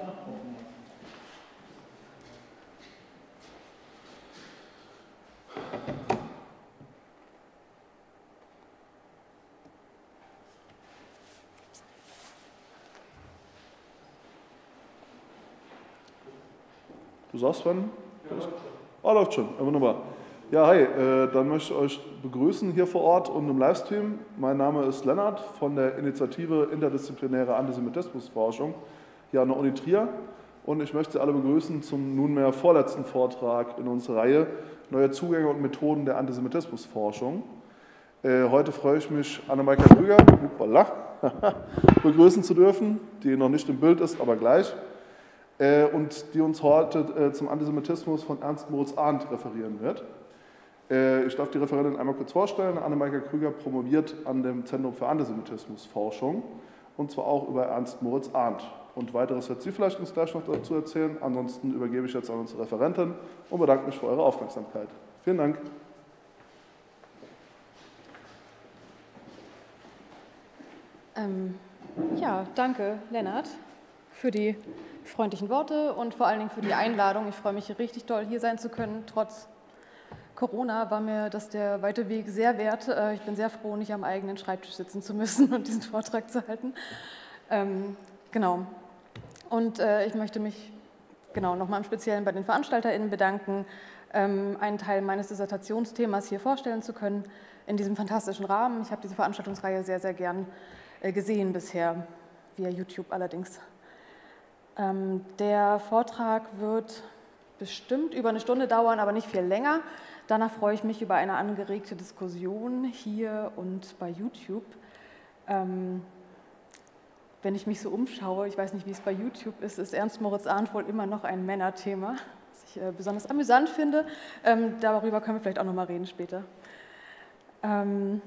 Du sagst wann? Ja, läuft schon. Ja, wunderbar. Ja, hi, dann möchte ich euch begrüßen hier vor Ort und im Livestream. Mein Name ist Lennart von der Initiative Interdisziplinäre Antisemitismusforschung hier an der Uni Trier. Und ich möchte Sie alle begrüßen zum nunmehr vorletzten Vortrag in unserer Reihe Neue Zugänge und Methoden der Antisemitismusforschung. Heute freue ich mich, Annemaike Krüger begrüßen zu dürfen, die noch nicht im Bild ist, aber gleich. Und die uns heute zum Antisemitismus von Ernst Moritz Arndt referieren wird. Ich darf die Referentin einmal kurz vorstellen. Annemaike Krüger promoviert an dem Zentrum für Antisemitismusforschung und zwar auch über Ernst Moritz Arndt. Und weiteres wird sie vielleicht uns gleich noch dazu erzählen. Ansonsten übergebe ich jetzt an unsere Referentin und bedanke mich für eure Aufmerksamkeit. Vielen Dank. Ja, danke, Lennart, für die freundlichen Worte und vor allen Dingen für die Einladung. Ich freue mich richtig doll, hier sein zu können. Trotz Corona war mir das der weite Weg sehr wert. Ich bin sehr froh, nicht am eigenen Schreibtisch sitzen zu müssen und diesen Vortrag zu halten. Genau. Und ich möchte mich nochmal im Speziellen bei den VeranstalterInnen bedanken, einen Teil meines Dissertationsthemas hier vorstellen zu können in diesem fantastischen Rahmen. Ich habe diese Veranstaltungsreihe sehr, sehr gern gesehen bisher, via YouTube allerdings. Der Vortrag wird bestimmt über eine Stunde dauern, aber nicht viel länger. Danach freue ich mich über eine angeregte Diskussion hier und bei YouTube. Wenn ich mich so umschaue, ich weiß nicht, wie es bei YouTube ist, ist Ernst Moritz Arndt wohl immer noch ein Männerthema, was ich besonders amüsant finde. Darüber können wir vielleicht auch noch mal reden später. Genau,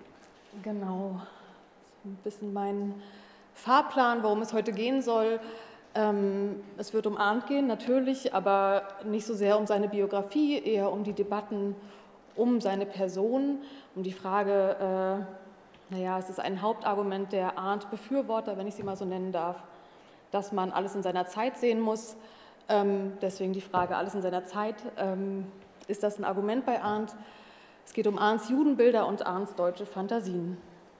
so ein bisschen mein Fahrplan, worum es heute gehen soll. Es wird um Arndt gehen, natürlich, aber nicht so sehr um seine Biografie, eher um die Debatten um seine Person, um die Frage, es ist ein Hauptargument der Arndt-Befürworter, wenn ich sie mal so nennen darf, dass man alles in seiner Zeit sehen muss. Deswegen die Frage, alles in seiner Zeit, ist das ein Argument bei Arndt? Es geht um Arndts Judenbilder und Arndts deutsche Fantasien.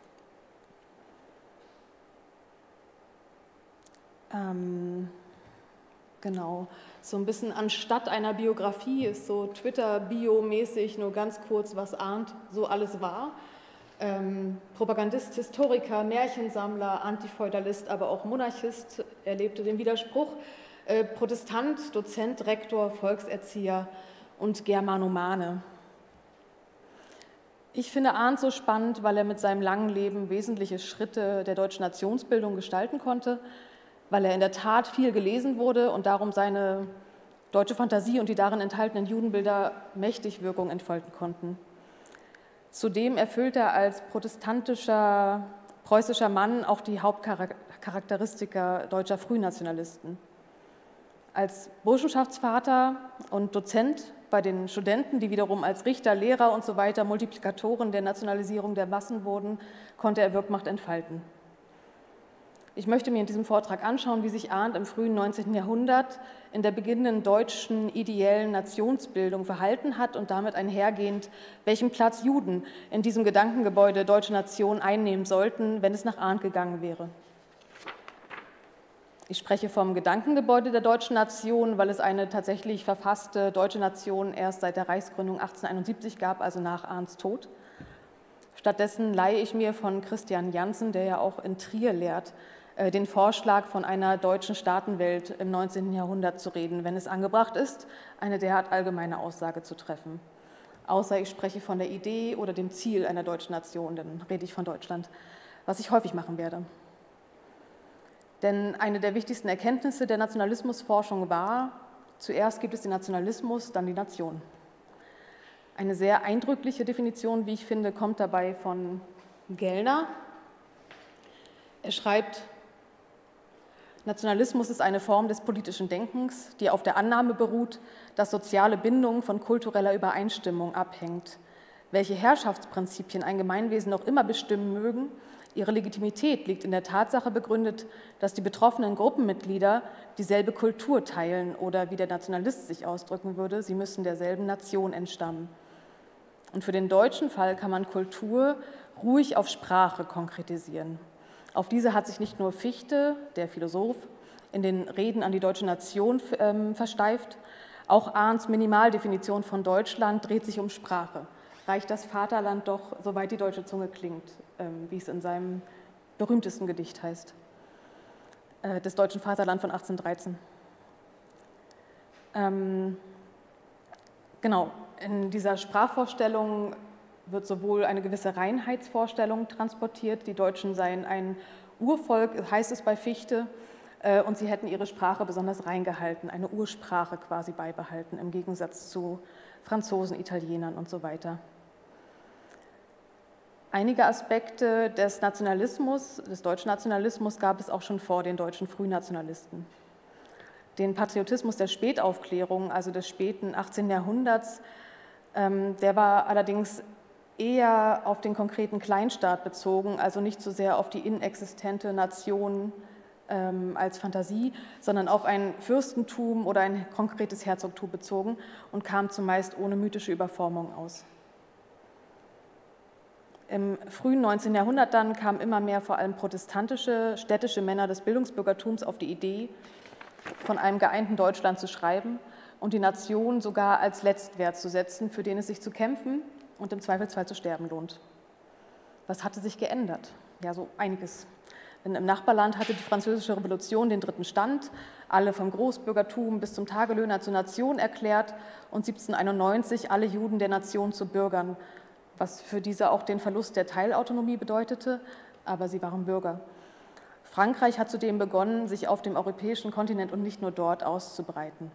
Genau, so ein bisschen anstatt einer Biografie ist so Twitter-Bio-mäßig nur ganz kurz, was Arndt so alles war. Propagandist, Historiker, Märchensammler, Antifeudalist, aber auch Monarchist. Er lebte den Widerspruch, Protestant, Dozent, Rektor, Volkserzieher und Germanomane. Ich finde Arndt so spannend, weil er mit seinem langen Leben wesentliche Schritte der deutschen Nationsbildung gestalten konnte, weil er in der Tat viel gelesen wurde und darum seine deutsche Fantasie und die darin enthaltenen Judenbilder mächtig Wirkung entfalten konnten. Zudem erfüllt er als protestantischer preußischer Mann auch die Hauptcharakteristika deutscher Frühnationalisten. Als Burschenschaftsvater und Dozent bei den Studenten, die wiederum als Richter, Lehrer und so weiter Multiplikatoren der Nationalisierung der Massen wurden, konnte er Wirkmacht entfalten. Ich möchte mir in diesem Vortrag anschauen, wie sich Arndt im frühen 19. Jahrhundert in der beginnenden deutschen ideellen Nationsbildung verhalten hat und damit einhergehend, welchen Platz Juden in diesem Gedankengebäude deutsche Nation einnehmen sollten, wenn es nach Arndt gegangen wäre. Ich spreche vom Gedankengebäude der deutschen Nation, weil es eine tatsächlich verfasste deutsche Nation erst seit der Reichsgründung 1871 gab, also nach Arndts Tod. Stattdessen leihe ich mir von Christian Jansen, der ja auch in Trier lehrt, den Vorschlag, von einer deutschen Staatenwelt im 19. Jahrhundert zu reden, wenn es angebracht ist, eine derart allgemeine Aussage zu treffen. Außer ich spreche von der Idee oder dem Ziel einer deutschen Nation, dann rede ich von Deutschland, was ich häufig machen werde. Denn eine der wichtigsten Erkenntnisse der Nationalismusforschung war, zuerst gibt es den Nationalismus, dann die Nation. Eine sehr eindrückliche Definition, wie ich finde, kommt dabei von Gellner. Er schreibt, Nationalismus ist eine Form des politischen Denkens, die auf der Annahme beruht, dass soziale Bindung von kultureller Übereinstimmung abhängt. Welche Herrschaftsprinzipien ein Gemeinwesen noch immer bestimmen mögen, Ihre Legitimität liegt in der Tatsache begründet, dass die betroffenen Gruppenmitglieder dieselbe Kultur teilen oder, wie der Nationalist sich ausdrücken würde, sie müssen derselben Nation entstammen. Und für den deutschen Fall kann man Kultur ruhig auf Sprache konkretisieren. Auf diese hat sich nicht nur Fichte, der Philosoph, in den Reden an die deutsche Nation versteift, auch Arndts Minimaldefinition von Deutschland dreht sich um Sprache. Reicht das Vaterland doch, soweit die deutsche Zunge klingt, wie es in seinem berühmtesten Gedicht heißt, des deutschen Vaterland von 1813. Genau, in dieser Sprachvorstellung wird sowohl eine gewisse Reinheitsvorstellung transportiert, die Deutschen seien ein Urvolk, heißt es bei Fichte, und sie hätten ihre Sprache besonders rein gehalten, eine Ursprache quasi beibehalten, im Gegensatz zu Franzosen, Italienern und so weiter. Einige Aspekte des Nationalismus, des deutschen Nationalismus, gab es auch schon vor den deutschen Frühnationalisten. Den Patriotismus der Spätaufklärung, also des späten 18. Jahrhunderts, der war allerdings eher auf den konkreten Kleinstaat bezogen, also nicht so sehr auf die inexistente Nation als Fantasie, sondern auf ein Fürstentum oder ein konkretes Herzogtum bezogen und kam zumeist ohne mythische Überformung aus. Im frühen 19. Jahrhundert dann kamen immer mehr vor allem protestantische, städtische Männer des Bildungsbürgertums auf die Idee, von einem geeinten Deutschland zu schreiben und die Nation sogar als Letztwert zu setzen, für den es sich zu kämpfen und im Zweifelsfall zu sterben lohnt. Was hatte sich geändert? Ja, so einiges. Denn im Nachbarland hatte die Französische Revolution den dritten Stand, alle vom Großbürgertum bis zum Tagelöhner zur Nation erklärt und 1791 alle Juden der Nation zu Bürgern, was für diese auch den Verlust der Teilautonomie bedeutete, aber sie waren Bürger. Frankreich hat zudem begonnen, sich auf dem europäischen Kontinent und nicht nur dort auszubreiten.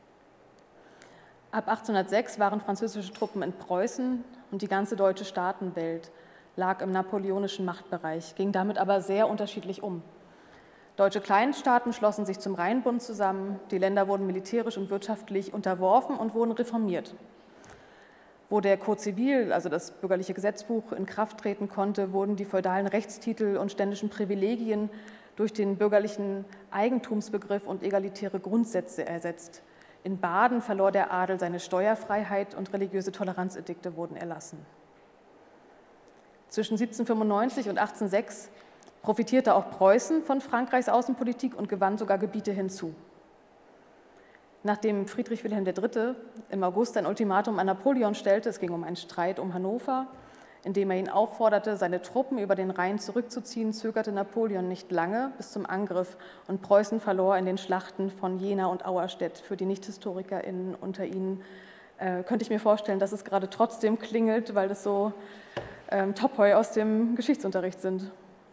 Ab 1806 waren französische Truppen in Preußen und die ganze deutsche Staatenwelt lag im napoleonischen Machtbereich, ging damit aber sehr unterschiedlich um. Deutsche Kleinstaaten schlossen sich zum Rheinbund zusammen, die Länder wurden militärisch und wirtschaftlich unterworfen und wurden reformiert. Wo der Code Civil, also das bürgerliche Gesetzbuch, in Kraft treten konnte, wurden die feudalen Rechtstitel und ständischen Privilegien durch den bürgerlichen Eigentumsbegriff und egalitäre Grundsätze ersetzt. In Baden verlor der Adel seine Steuerfreiheit und religiöse Toleranzedikte wurden erlassen. Zwischen 1795 und 1806 profitierte auch Preußen von Frankreichs Außenpolitik und gewann sogar Gebiete hinzu. Nachdem Friedrich Wilhelm III. Im August ein Ultimatum an Napoleon stellte, es ging um einen Streit um Hannover, indem er ihn aufforderte, seine Truppen über den Rhein zurückzuziehen, zögerte Napoleon nicht lange bis zum Angriff und Preußen verlor in den Schlachten von Jena und Auerstedt. Für die NichthistorikerInnen unter Ihnen könnte ich mir vorstellen, dass es gerade trotzdem klingelt, weil das so Topoi aus dem Geschichtsunterricht sind.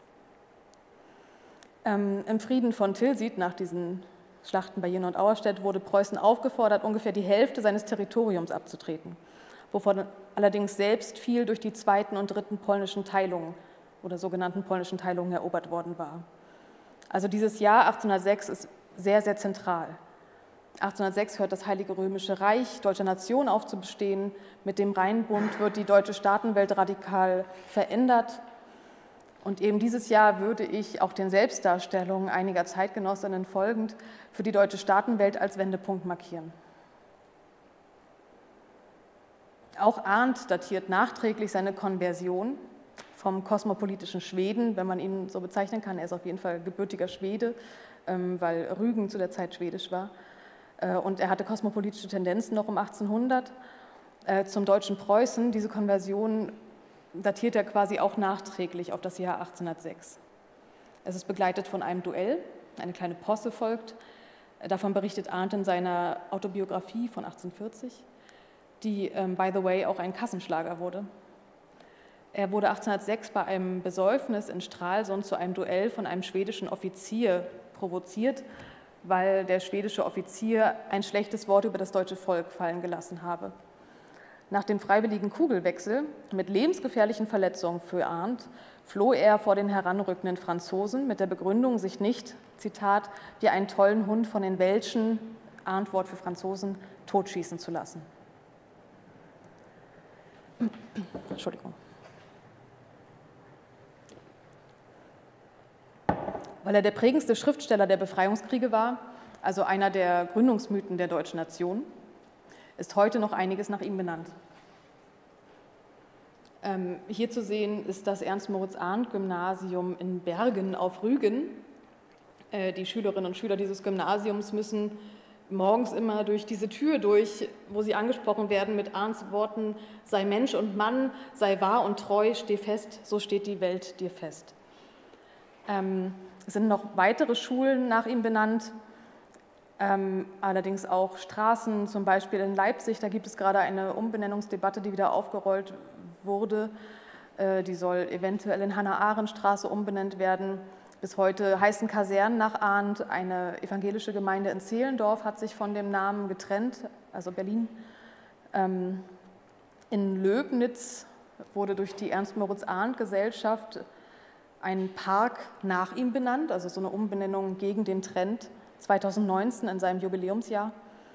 Im Frieden von Tilsit, nach diesen Schlachten bei Jena und Auerstedt, wurde Preußen aufgefordert, ungefähr die Hälfte seines Territoriums abzutreten, wovon allerdings selbst viel durch die zweiten und dritten polnischen Teilungen oder sogenannten polnischen Teilungen erobert worden war. Also dieses Jahr 1806 ist sehr, sehr zentral. 1806 hört das Heilige Römische Reich deutscher Nation auf zu bestehen. Mit dem Rheinbund wird die deutsche Staatenwelt radikal verändert. Und eben dieses Jahr würde ich auch den Selbstdarstellungen einiger Zeitgenossinnen folgend für die deutsche Staatenwelt als Wendepunkt markieren. Auch Arndt datiert nachträglich seine Konversion vom kosmopolitischen Schweden, wenn man ihn so bezeichnen kann. Er ist auf jeden Fall gebürtiger Schwede, weil Rügen zu der Zeit schwedisch war. Und er hatte kosmopolitische Tendenzen noch um 1800 zum deutschen Preußen. Diese Konversion datiert er quasi auch nachträglich auf das Jahr 1806. Es ist begleitet von einem Duell, eine kleine Posse folgt. Davon berichtet Arndt in seiner Autobiografie von 1840, die, by the way, auch ein Kassenschlager wurde. Er wurde 1806 bei einem Besäufnis in Stralsund zu einem Duell von einem schwedischen Offizier provoziert, weil der schwedische Offizier ein schlechtes Wort über das deutsche Volk fallen gelassen habe. Nach dem freiwilligen Kugelwechsel mit lebensgefährlichen Verletzungen für Arndt floh er vor den heranrückenden Franzosen mit der Begründung, sich nicht, Zitat, wie einen tollen Hund von den Welschen, Arndt Wort für Franzosen, totschießen zu lassen. Entschuldigung. Weil er der prägendste Schriftsteller der Befreiungskriege war, also einer der Gründungsmythen der deutschen Nation, ist heute noch einiges nach ihm benannt. Hier zu sehen ist das Ernst-Moritz-Arndt-Gymnasium in Bergen auf Rügen. Die Schülerinnen und Schüler dieses Gymnasiums müssen morgens immer durch diese Tür durch, wo sie angesprochen werden mit Arndts Worten: sei Mensch und Mann, sei wahr und treu, steh fest, so steht die Welt dir fest. Es sind noch weitere Schulen nach ihm benannt, allerdings auch Straßen, zum Beispiel in Leipzig. Da gibt es gerade eine Umbenennungsdebatte, die wieder aufgerollt wurde. Die soll eventuell in Hannah-Arendt-Straße umbenannt werden. Bis heute heißen Kasernen nach Arndt. Eine evangelische Gemeinde in Zehlendorf hat sich von dem Namen getrennt, also Berlin. In Löbnitz wurde durch die Ernst-Moritz-Arndt-Gesellschaft ein Park nach ihm benannt, also so eine Umbenennung gegen den Trend, 2019 in seinem Jubiläumsjahr.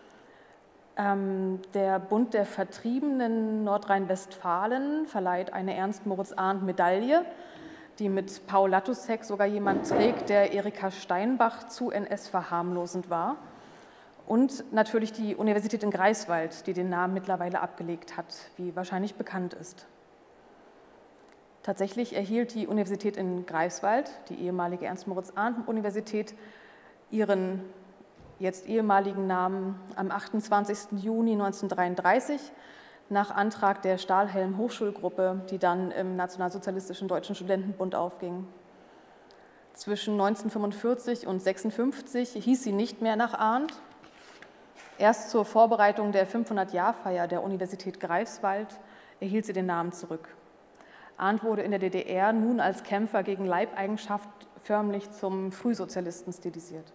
Der Bund der Vertriebenen Nordrhein-Westfalen verleiht eine Ernst-Moritz-Arndt-Medaille, die mit Paul Lattusek sogar jemand trägt, der Erika Steinbach zu NS-verharmlosend war. Und natürlich die Universität in Greifswald, die den Namen mittlerweile abgelegt hat, wie wahrscheinlich bekannt ist. Tatsächlich erhielt die Universität in Greifswald, die ehemalige Ernst-Moritz-Arndt-Universität, ihren jetzt ehemaligen Namen am 28. Juni 1933 nach Antrag der Stahlhelm-Hochschulgruppe, die dann im Nationalsozialistischen Deutschen Studentenbund aufging. Zwischen 1945 und 1956 hieß sie nicht mehr nach Arndt. Erst zur Vorbereitung der 500-Jahr-Feier der Universität Greifswald erhielt sie den Namen zurück. Arndt wurde in der DDR nun als Kämpfer gegen Leibeigenschaft förmlich zum Frühsozialisten stilisiert.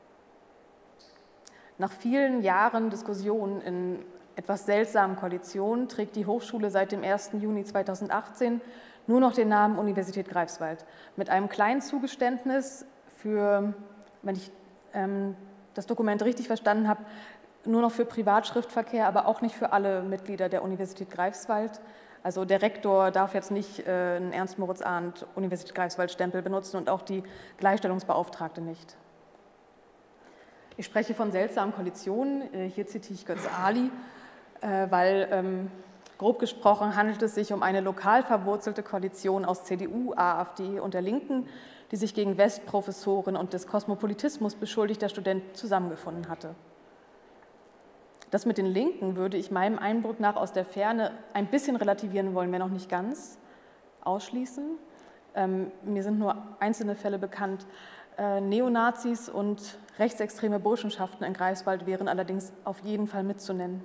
Nach vielen Jahren Diskussionen in etwas seltsamen Koalitionen trägt die Hochschule seit dem 1. Juni 2018 nur noch den Namen Universität Greifswald, mit einem kleinen Zugeständnis für, wenn ich das Dokument richtig verstanden habe, nur noch für Privatschriftverkehr, aber auch nicht für alle Mitglieder der Universität Greifswald. Also der Rektor darf jetzt nicht einen Ernst-Moritz-Arndt Universität Greifswald-Stempel benutzen und auch die Gleichstellungsbeauftragte nicht. Ich spreche von seltsamen Koalitionen, hier zitiere ich Götz Ali, weil grob gesprochen handelt es sich um eine lokal verwurzelte Koalition aus CDU, AfD und der Linken, die sich gegen Westprofessoren und des Kosmopolitismus beschuldigter Studenten zusammengefunden hatte. Das mit den Linken würde ich meinem Eindruck nach aus der Ferne ein bisschen relativieren wollen, wenn auch nicht ganz ausschließen. Mir sind nur einzelne Fälle bekannt. Neonazis und rechtsextreme Burschenschaften in Greifswald wären allerdings auf jeden Fall mitzunennen.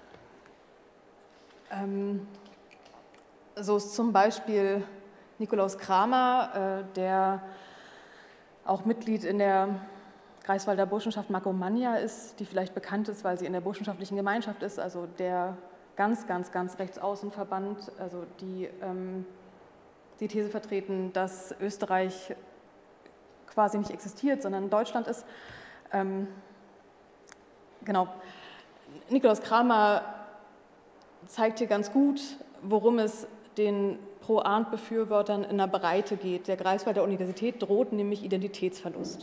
So ist zum Beispiel Nikolaus Kramer, der auch Mitglied in der Greifswalder Burschenschaft Markomannia ist, die vielleicht bekannt ist, weil sie in der burschenschaftlichen Gemeinschaft ist, also der ganz Rechtsaußenverband, also die These vertreten, dass Österreich quasi nicht existiert, sondern Deutschland ist. Genau. Nikolaus Kramer zeigt hier ganz gut, worum es den Pro-Arndt-Befürwortern in der Breite geht. Der Greifswalder Universität droht nämlich Identitätsverlust.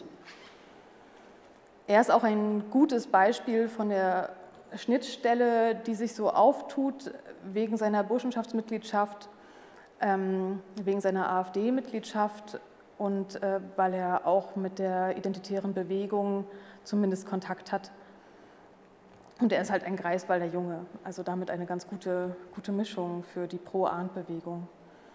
Er ist auch ein gutes Beispiel von der Schnittstelle, die sich so auftut wegen seiner Burschenschaftsmitgliedschaft, wegen seiner AfD-Mitgliedschaft und weil er auch mit der identitären Bewegung zumindest Kontakt hat. Und er ist halt ein Greifswalder Junge, also damit eine ganz gute Mischung für die Pro-Arndt-Bewegung.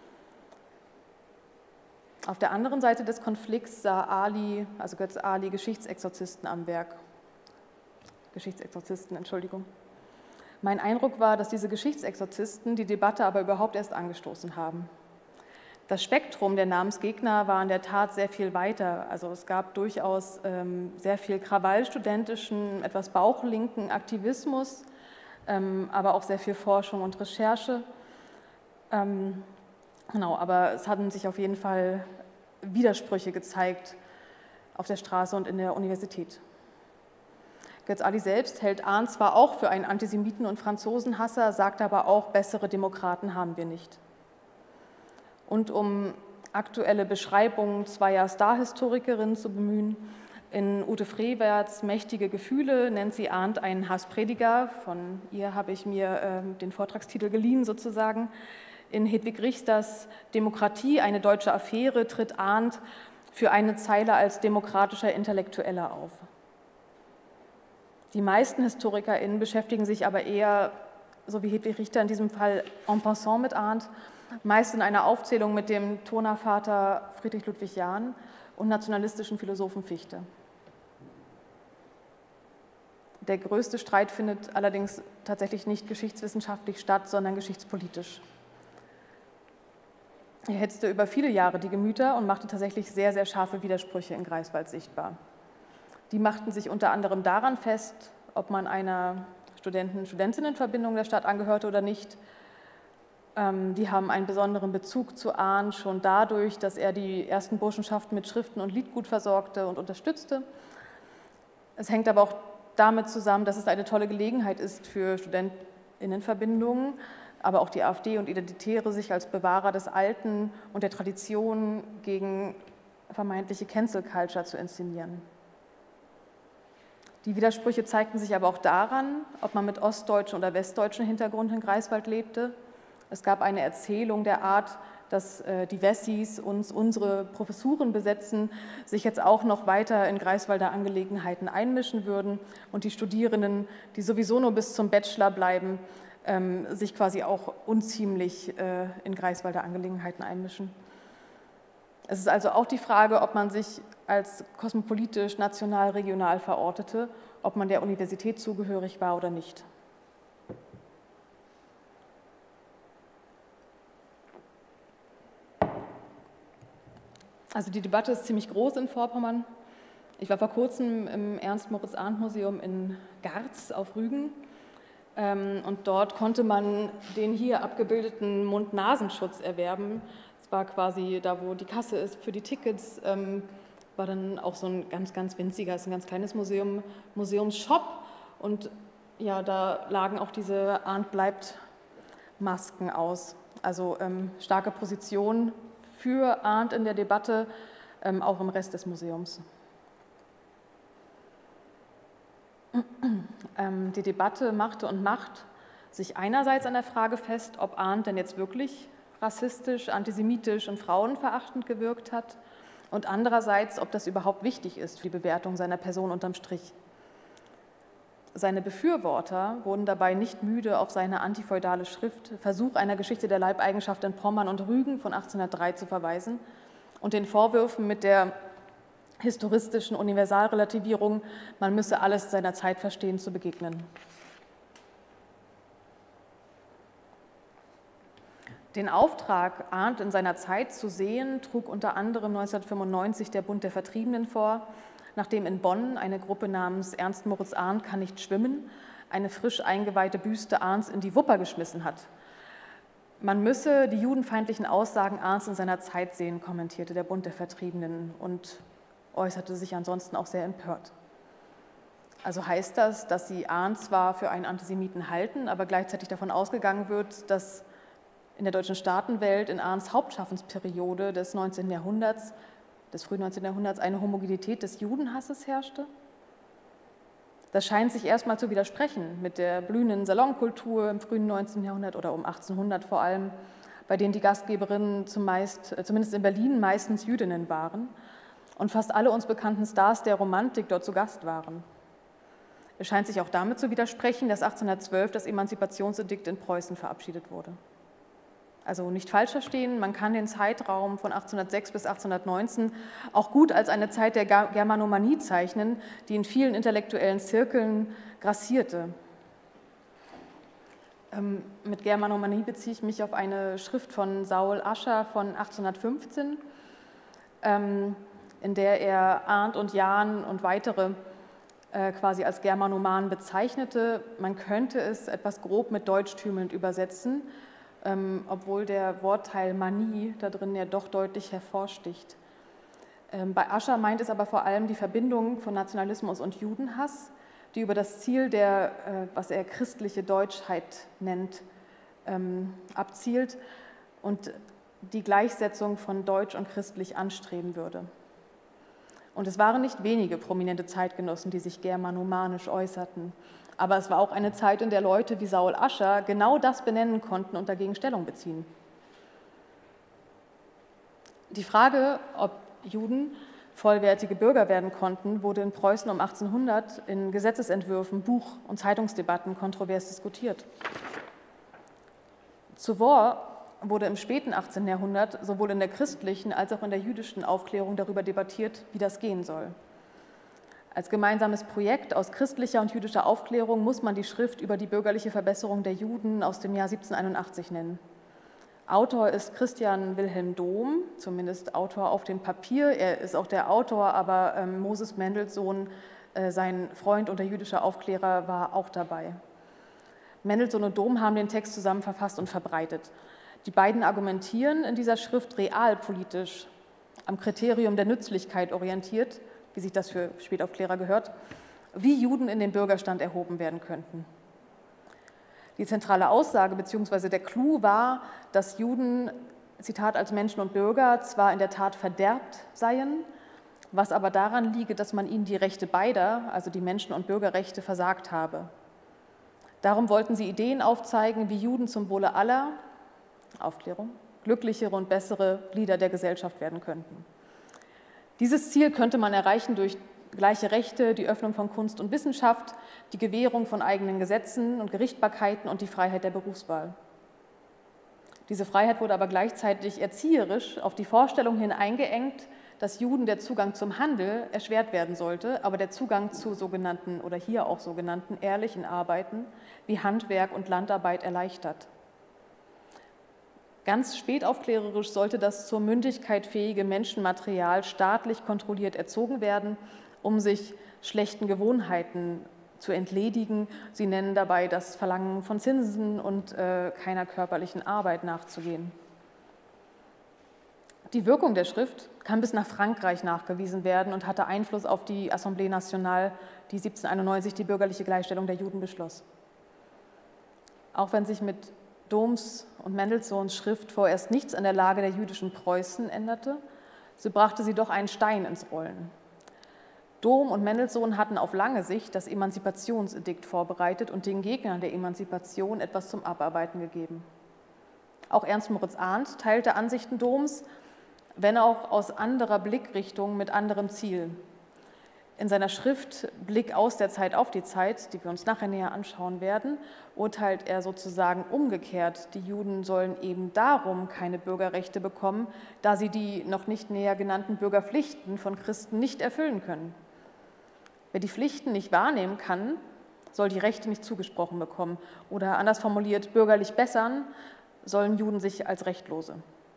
Auf der anderen Seite des Konflikts sah Ali, also Götz Ali, Geschichtsexorzisten am Werk. Geschichtsexorzisten, Entschuldigung. Mein Eindruck war, dass diese Geschichtsexorzisten die Debatte aber überhaupt erst angestoßen haben. Das Spektrum der Namensgegner war in der Tat sehr viel weiter. Also es gab durchaus sehr viel krawallstudentischen, etwas bauchlinken Aktivismus, aber auch sehr viel Forschung und Recherche. Genau, aber es hatten sich auf jeden Fall Widersprüche gezeigt auf der Straße und in der Universität. Götz Ali selbst hält Arndt zwar auch für einen Antisemiten und Franzosenhasser, sagt aber auch, bessere Demokraten haben wir nicht. Und um aktuelle Beschreibungen zweier Starhistorikerinnen zu bemühen. In Ute Frewerts Mächtige Gefühle nennt sie Arndt einen Hassprediger. Von ihr habe ich mir den Vortragstitel geliehen sozusagen. In Hedwig Richters Demokratie, eine deutsche Affäre, tritt Arndt für eine Zeile als demokratischer Intellektueller auf. Die meisten HistorikerInnen beschäftigen sich aber eher, so wie Hedwig Richter in diesem Fall, en passant mit Arndt, meist in einer Aufzählung mit dem Turnervater Friedrich Ludwig Jahn und nationalistischen Philosophen Fichte. Der größte Streit findet allerdings tatsächlich nicht geschichtswissenschaftlich statt, sondern geschichtspolitisch. Er hetzte über viele Jahre die Gemüter und machte tatsächlich sehr, sehr scharfe Widersprüche in Greifswald sichtbar. Die machten sich unter anderem daran fest, ob man einer Studenten-Studentinnenverbindung der Stadt angehörte oder nicht. Die haben einen besonderen Bezug zu Arndt schon dadurch, dass er die ersten Burschenschaften mit Schriften und Liedgut versorgte und unterstützte. Es hängt aber auch damit zusammen, dass es eine tolle Gelegenheit ist für Studentinnenverbindungen, aber auch die AfD und Identitäre sich als Bewahrer des Alten und der Tradition gegen vermeintliche Cancel Culture zu inszenieren. Die Widersprüche zeigten sich aber auch daran, ob man mit ostdeutschem oder westdeutschem Hintergrund in Greifswald lebte. Es gab eine Erzählung der Art, dass die Wessis uns unsere Professuren besetzen, sich jetzt auch noch weiter in Greifswalder Angelegenheiten einmischen würden und die Studierenden, die sowieso nur bis zum Bachelor bleiben, sich quasi auch unziemlich in Greifswalder Angelegenheiten einmischen. Es ist also auch die Frage, ob man sich als kosmopolitisch, national, regional verortete, ob man der Universität zugehörig war oder nicht. Also die Debatte ist ziemlich groß in Vorpommern. Ich war vor kurzem im Ernst-Moritz-Arndt-Museum in Garz auf Rügen und dort konnte man den hier abgebildeten Mund-Nasenschutz erwerben. Es war quasi da, wo die Kasse ist für die Tickets, war dann auch so ein ganz, ganz winziger, ist ein ganz kleines Museum, Museumsshop und ja, da lagen auch diese Arndt bleibt Masken aus. Also starke Position für Arndt in der Debatte, auch im Rest des Museums. Die Debatte machte und macht sich einerseits an der Frage fest, ob Arndt denn jetzt wirklich rassistisch, antisemitisch und frauenverachtend gewirkt hat und andererseits, ob das überhaupt wichtig ist für die Bewertung seiner Person unterm Strich. Seine Befürworter wurden dabei nicht müde, auf seine antifeudale Schrift Versuch einer Geschichte der Leibeigenschaft in Pommern und Rügen von 1803 zu verweisen und den Vorwürfen mit der historistischen Universalrelativierung, man müsse alles seiner Zeit verstehen, zu begegnen. Den Auftrag, Arndt in seiner Zeit zu sehen, trug unter anderem 1995 der Bund der Vertriebenen vor, nachdem in Bonn eine Gruppe namens Ernst Moritz Arndt kann nicht schwimmen eine frisch eingeweihte Büste Arndts in die Wupper geschmissen hat. Man müsse die judenfeindlichen Aussagen Arndts in seiner Zeit sehen, kommentierte der Bund der Vertriebenen und äußerte sich ansonsten auch sehr empört. Also heißt das, dass sie Arndt zwar für einen Antisemiten halten, aber gleichzeitig davon ausgegangen wird, dass in der deutschen Staatenwelt in Arndts Hauptschaffensperiode des 19. Jahrhunderts, des frühen 19. Jahrhunderts, eine Homogenität des Judenhasses herrschte? Das scheint sich erstmal zu widersprechen mit der blühenden Salonkultur im frühen 19. Jahrhundert oder um 1800 vor allem, bei denen die Gastgeberinnen zumindest in Berlin meistens Jüdinnen waren und fast alle uns bekannten Stars der Romantik dort zu Gast waren. Es scheint sich auch damit zu widersprechen, dass 1812 das Emanzipationsedikt in Preußen verabschiedet wurde. Also nicht falsch verstehen, man kann den Zeitraum von 1806 bis 1819 auch gut als eine Zeit der Germanomanie zeichnen, die in vielen intellektuellen Zirkeln grassierte. Mit Germanomanie beziehe ich mich auf eine Schrift von Saul Ascher von 1815, in der er Arndt und Jahn und weitere quasi als Germanomanen bezeichnete. Man könnte es etwas grob mit deutschtümelnd übersetzen, obwohl der Wortteil Manie da drin ja doch deutlich hervorsticht. Bei Ascher meint es aber vor allem die Verbindung von Nationalismus und Judenhass, die über das Ziel der, was er christliche Deutschheit nennt, abzielt. Und die Gleichsetzung von deutsch und christlich anstreben würde. Und es waren nicht wenige prominente Zeitgenossen, die sich germanomanisch äußerten. Aber es war auch eine Zeit, in der Leute wie Saul Ascher genau das benennen konnten und dagegen Stellung beziehen. Die Frage, ob Juden vollwertige Bürger werden konnten, wurde in Preußen um 1800 in Gesetzesentwürfen, Buch- und Zeitungsdebatten kontrovers diskutiert. Zuvor wurde im späten 18. Jahrhundert sowohl in der christlichen als auch in der jüdischen Aufklärung darüber debattiert, wie das gehen soll. Als gemeinsames Projekt aus christlicher und jüdischer Aufklärung muss man die Schrift über die bürgerliche Verbesserung der Juden aus dem Jahr 1781 nennen. Autor ist Christian Wilhelm Dohm, zumindest Autor auf dem Papier. Er ist auch der Autor, aber Moses Mendelssohn, sein Freund und der jüdische Aufklärer, war auch dabei. Mendelssohn und Dohm haben den Text zusammen verfasst und verbreitet. Die beiden argumentieren in dieser Schrift realpolitisch, am Kriterium der Nützlichkeit orientiert, wie sich das für Spätaufklärer gehört, wie Juden in den Bürgerstand erhoben werden könnten. Die zentrale Aussage bzw. der Clou war, dass Juden, Zitat, als Menschen und Bürger zwar in der Tat verderbt seien, was aber daran liege, dass man ihnen die Rechte beider, also die Menschen- und Bürgerrechte, versagt habe. Darum wollten sie Ideen aufzeigen, wie Juden zum Wohle aller, Aufklärung, glücklichere und bessere Glieder der Gesellschaft werden könnten. Dieses Ziel könnte man erreichen durch gleiche Rechte, die Öffnung von Kunst und Wissenschaft, die Gewährung von eigenen Gesetzen und Gerichtbarkeiten und die Freiheit der Berufswahl. Diese Freiheit wurde aber gleichzeitig erzieherisch auf die Vorstellung hin eingeengt, dass Juden der Zugang zum Handel erschwert werden sollte, aber der Zugang zu sogenannten oder hier auch sogenannten ehrlichen Arbeiten wie Handwerk und Landarbeit erleichtert. Ganz spätaufklärerisch sollte das zur Mündigkeit fähige Menschenmaterial staatlich kontrolliert erzogen werden, um sich schlechten Gewohnheiten zu entledigen. Sie nennen dabei das Verlangen von Zinsen und keiner körperlichen Arbeit nachzugehen. Die Wirkung der Schrift kann bis nach Frankreich nachgewiesen werden und hatte Einfluss auf die Assemblée Nationale, die 1791 die bürgerliche Gleichstellung der Juden beschloss. Auch wenn sich mit Dohms und Mendelssohns Schrift vorerst nichts an der Lage der jüdischen Preußen änderte, so brachte sie doch einen Stein ins Rollen. Dohm und Mendelssohn hatten auf lange Sicht das Emanzipationsedikt vorbereitet und den Gegnern der Emanzipation etwas zum Abarbeiten gegeben. Auch Ernst Moritz Arndt teilte Ansichten Dohms, wenn auch aus anderer Blickrichtung mit anderem Ziel. In seiner Schrift Blick aus der Zeit auf die Zeit, die wir uns nachher näher anschauen werden, urteilt er sozusagen umgekehrt, die Juden sollen eben darum keine Bürgerrechte bekommen, da sie die noch nicht näher genannten Bürgerpflichten von Christen nicht erfüllen können. Wer die Pflichten nicht wahrnehmen kann, soll die Rechte nicht zugesprochen bekommen. Oder anders formuliert, bürgerlich bessern sollen Juden sich als Rechtlose.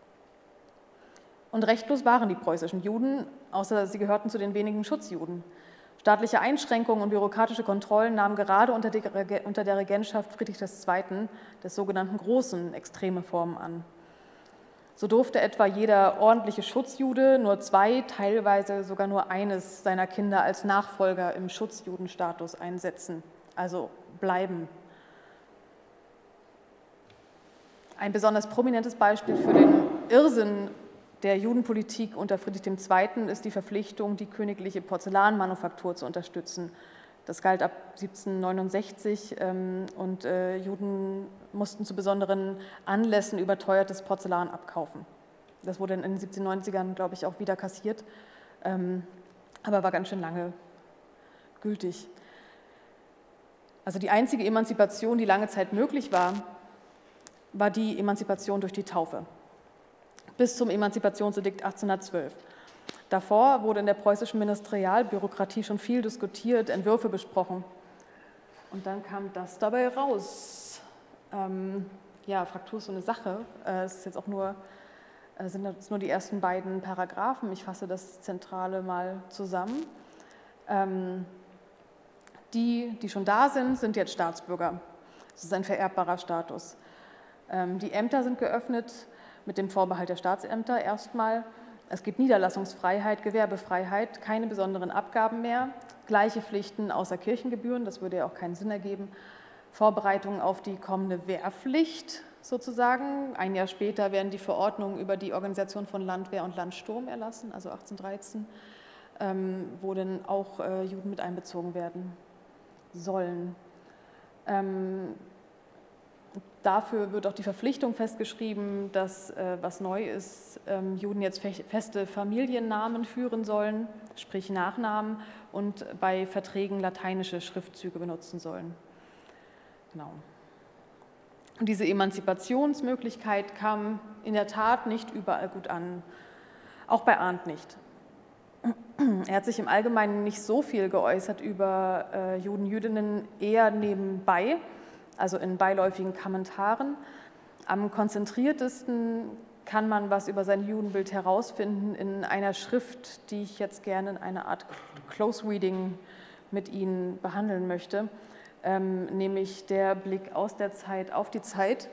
Und rechtlos waren die preußischen Juden, außer sie gehörten zu den wenigen Schutzjuden. Staatliche Einschränkungen und bürokratische Kontrollen nahmen gerade unter der Regentschaft Friedrichs II. Des sogenannten Großen extreme Formen an. So durfte etwa jeder ordentliche Schutzjude nur 2, teilweise sogar nur eines seiner Kinder als Nachfolger im Schutzjudenstatus einsetzen, also bleiben. Ein besonders prominentes Beispiel für den Irrsinn der Judenpolitik unter Friedrich II. Ist die Verpflichtung, die königliche Porzellanmanufaktur zu unterstützen. Das galt ab 1769 und Juden mussten zu besonderen Anlässen überteuertes Porzellan abkaufen. Das wurde in den 1790ern, glaube ich, auch wieder kassiert, aber war ganz schön lange gültig. Also die einzige Emanzipation, die lange Zeit möglich war, war die Emanzipation durch die Taufe. Bis zum Emanzipationsedikt 1812. Davor wurde in der preußischen Ministerialbürokratie schon viel diskutiert, Entwürfe besprochen. Und dann kam das dabei raus. Fraktur ist so eine Sache. Es ist jetzt auch sind jetzt nur die ersten beiden Paragraphen. Ich fasse das Zentrale mal zusammen. Die schon da sind, sind jetzt Staatsbürger. Das ist ein vererbbarer Status. Die Ämter sind geöffnet, mit dem Vorbehalt der Staatsämter erstmal. Es gibt Niederlassungsfreiheit, Gewerbefreiheit, keine besonderen Abgaben mehr, gleiche Pflichten außer Kirchengebühren, das würde ja auch keinen Sinn ergeben, Vorbereitungen auf die kommende Wehrpflicht, sozusagen. Ein Jahr später werden die Verordnungen über die Organisation von Landwehr und Landsturm erlassen, also 1813, wo dann auch Juden mit einbezogen werden sollen. Dafür wird auch die Verpflichtung festgeschrieben, dass, was neu ist, Juden jetzt feste Familiennamen führen sollen, sprich Nachnamen, und bei Verträgen lateinische Schriftzüge benutzen sollen. Genau. Und diese Emanzipationsmöglichkeit kam in der Tat nicht überall gut an, auch bei Arndt nicht. Er hat sich im Allgemeinen nicht so viel geäußert über Juden, Jüdinnen, eher nebenbei, also in beiläufigen Kommentaren. Am konzentriertesten kann man was über sein Judenbild herausfinden in einer Schrift, die ich jetzt gerne in einer Art Close Reading mit Ihnen behandeln möchte, nämlich der Blick aus der Zeit auf die Zeit.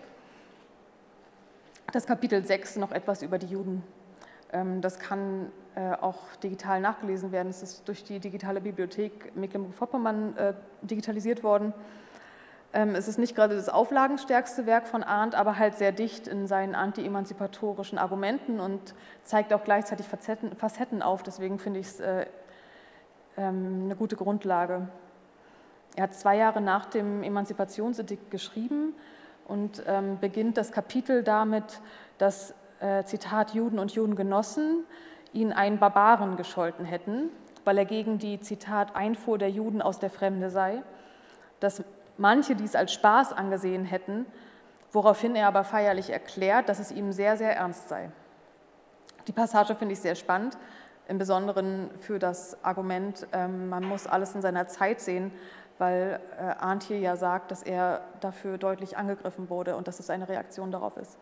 Das Kapitel 6, noch etwas über die Juden. Das kann auch digital nachgelesen werden. Es ist durch die digitale Bibliothek Mecklenburg-Vorpommern digitalisiert worden. Es ist nicht gerade das auflagenstärkste Werk von Arndt, aber halt sehr dicht in seinen anti-emanzipatorischen Argumenten und zeigt auch gleichzeitig Facetten auf. Deswegen finde ich es eine gute Grundlage. Er hat 2 Jahre nach dem Emanzipationsedikt geschrieben und beginnt das Kapitel damit, dass, Zitat, Juden und Judengenossen ihn einen Barbaren gescholten hätten, weil er gegen die, Zitat, Einfuhr der Juden aus der Fremde sei, dass manche dies als Spaß angesehen hätten, woraufhin er aber feierlich erklärt, dass es ihm sehr, sehr ernst sei. Die Passage finde ich sehr spannend, im Besonderen für das Argument, man muss alles in seiner Zeit sehen, weil Arndt hier ja sagt, dass er dafür deutlich angegriffen wurde und dass es eine Reaktion darauf ist.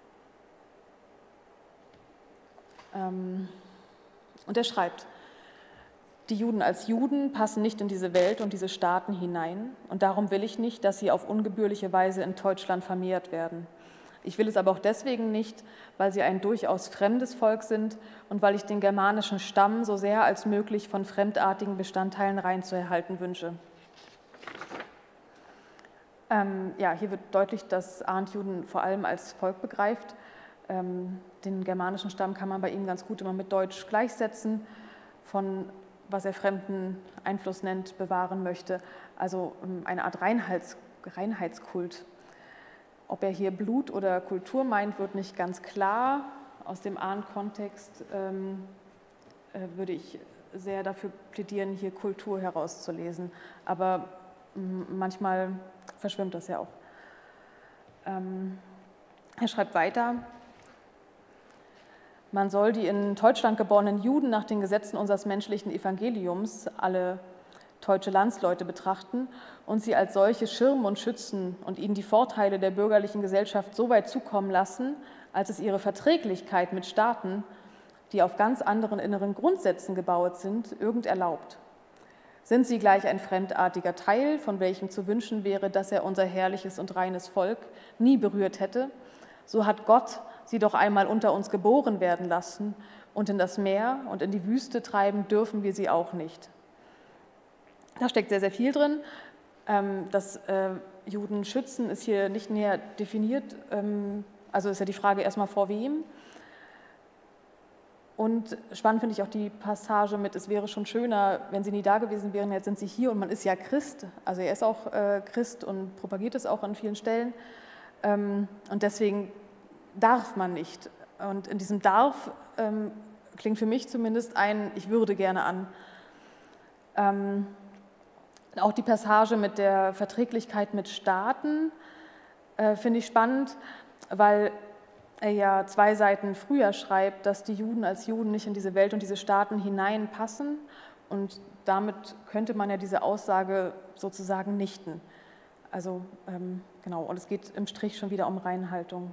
Und er schreibt: Die Juden als Juden passen nicht in diese Welt und diese Staaten hinein, und darum will ich nicht, dass sie auf ungebührliche Weise in Deutschland vermehrt werden. Ich will es aber auch deswegen nicht, weil sie ein durchaus fremdes Volk sind und weil ich den germanischen Stamm so sehr als möglich von fremdartigen Bestandteilen rein zu erhalten wünsche. Ja, hier wird deutlich, dass Arndt Juden vor allem als Volk begreift. Den germanischen Stamm kann man bei ihm ganz gut immer mit Deutsch gleichsetzen, von was er fremden Einfluss nennt, bewahren möchte. Also eine Art Reinheitskult. Ob er hier Blut oder Kultur meint, wird nicht ganz klar. Aus dem Arndt-Kontext würde ich sehr dafür plädieren, hier Kultur herauszulesen. Aber manchmal verschwimmt das ja auch. Er schreibt weiter: Man soll die in Deutschland geborenen Juden nach den Gesetzen unseres menschlichen Evangeliums, alle deutsche Landsleute, betrachten und sie als solche schirmen und schützen und ihnen die Vorteile der bürgerlichen Gesellschaft so weit zukommen lassen, als es ihre Verträglichkeit mit Staaten, die auf ganz anderen inneren Grundsätzen gebaut sind, irgend erlaubt. Sind sie gleich ein fremdartiger Teil, von welchem zu wünschen wäre, dass er unser herrliches und reines Volk nie berührt hätte, so hat Gott sie doch einmal unter uns geboren werden lassen, und in das Meer und in die Wüste treiben dürfen wir sie auch nicht. Da steckt sehr, sehr viel drin. Das Juden schützen ist hier nicht näher definiert, also ist ja die Frage erstmal vor wem. Und spannend finde ich auch die Passage mit: Es wäre schon schöner, wenn sie nie da gewesen wären, jetzt sind sie hier, und man ist ja Christ, also er ist auch Christ und propagiert es auch an vielen Stellen, und deswegen darf man nicht. Und in diesem darf klingt für mich zumindest ein Ich würde gerne an. Auch die Passage mit der Verträglichkeit mit Staaten finde ich spannend, weil er ja 2 Seiten früher schreibt, dass die Juden als Juden nicht in diese Welt und diese Staaten hineinpassen, und damit könnte man ja diese Aussage sozusagen nichten. Also genau, und es geht im Strich schon wieder um Reinhaltung.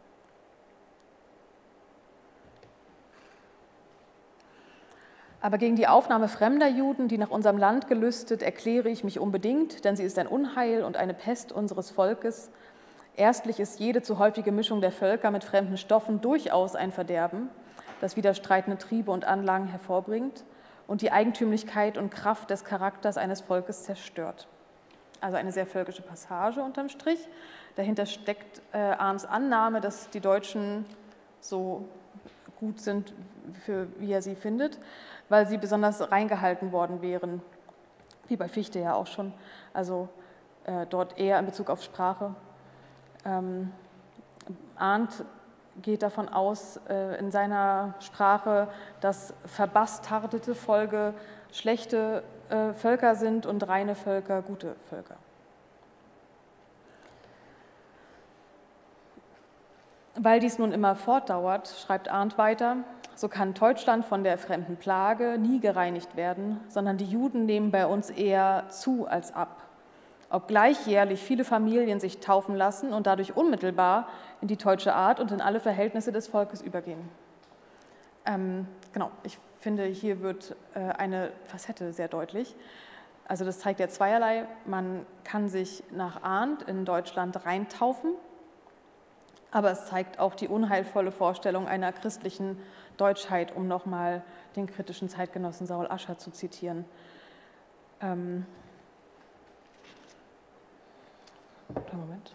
Aber gegen die Aufnahme fremder Juden, die nach unserem Land gelüstet, erkläre ich mich unbedingt, denn sie ist ein Unheil und eine Pest unseres Volkes. Erstlich ist jede zu häufige Mischung der Völker mit fremden Stoffen durchaus ein Verderben, das widerstreitende Triebe und Anlagen hervorbringt und die Eigentümlichkeit und Kraft des Charakters eines Volkes zerstört. Also eine sehr völkische Passage unterm Strich. Dahinter steckt Arndts Annahme, dass die Deutschen so gut sind, wie er sie findet, weil sie besonders reingehalten worden wären, wie bei Fichte ja auch schon, also dort eher in Bezug auf Sprache. Arndt geht davon aus, in seiner Sprache, dass verbastardete Volke schlechte Völker sind und reine Völker gute Völker. Weil dies nun immer fortdauert, schreibt Arndt weiter, so kann Deutschland von der fremden Plage nie gereinigt werden, sondern die Juden nehmen bei uns eher zu als ab. Obgleich jährlich viele Familien sich taufen lassen und dadurch unmittelbar in die deutsche Art und in alle Verhältnisse des Volkes übergehen. Genau, ich finde, hier wird eine Facette sehr deutlich. Also das zeigt ja zweierlei. Man kann sich nach Arndt in Deutschland reintaufen, aber es zeigt auch die unheilvolle Vorstellung einer christlichen Deutschheit, um nochmal den kritischen Zeitgenossen Saul Ascher zu zitieren. Moment.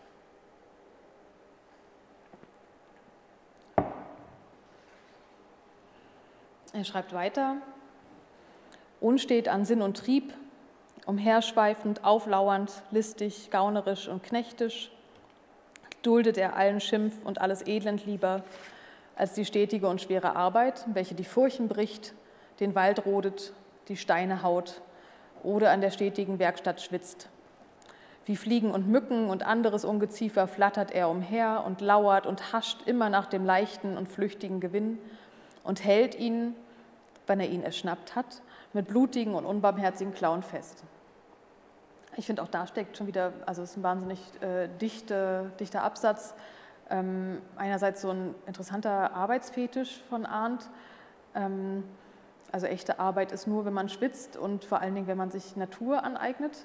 Er schreibt weiter, unstet an Sinn und Trieb, umherschweifend, auflauernd, listig, gaunerisch und knechtisch, duldet er allen Schimpf und alles Elend lieber als die stetige und schwere Arbeit, welche die Furchen bricht, den Wald rodet, die Steine haut oder an der stetigen Werkstatt schwitzt. Wie Fliegen und Mücken und anderes Ungeziefer flattert er umher und lauert und hascht immer nach dem leichten und flüchtigen Gewinn und hält ihn, wenn er ihn erschnappt hat, mit blutigen und unbarmherzigen Klauen fest. Ich finde, auch da steckt schon wieder, also es ist ein wahnsinnig dichter Absatz. Einerseits so ein interessanter Arbeitsfetisch von Arndt. Also echte Arbeit ist nur, wenn man schwitzt und vor allen Dingen, wenn man sich Natur aneignet.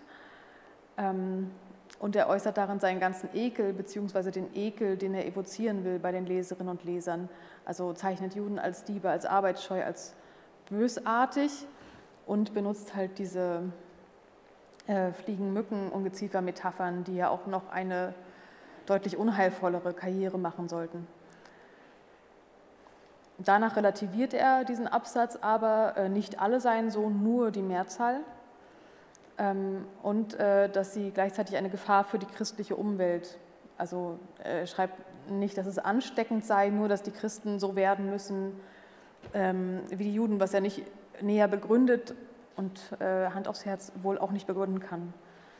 Und er äußert darin seinen ganzen Ekel, beziehungsweise den Ekel, den er evozieren will bei den Leserinnen und Lesern. Also zeichnet Juden als Diebe, als arbeitsscheu, als bösartig und benutzt halt diese Fliegen, Mücken, Ungeziefer-Metaphern, die ja auch noch eine deutlich unheilvollere Karriere machen sollten. Danach relativiert er diesen Absatz, aber nicht alle seien so, nur die Mehrzahl. Und dass sie gleichzeitig eine Gefahr für die christliche Umwelt, also er schreibt nicht, dass es ansteckend sei, nur dass die Christen so werden müssen wie die Juden, was er nicht näher begründet und Hand aufs Herz wohl auch nicht begründen kann.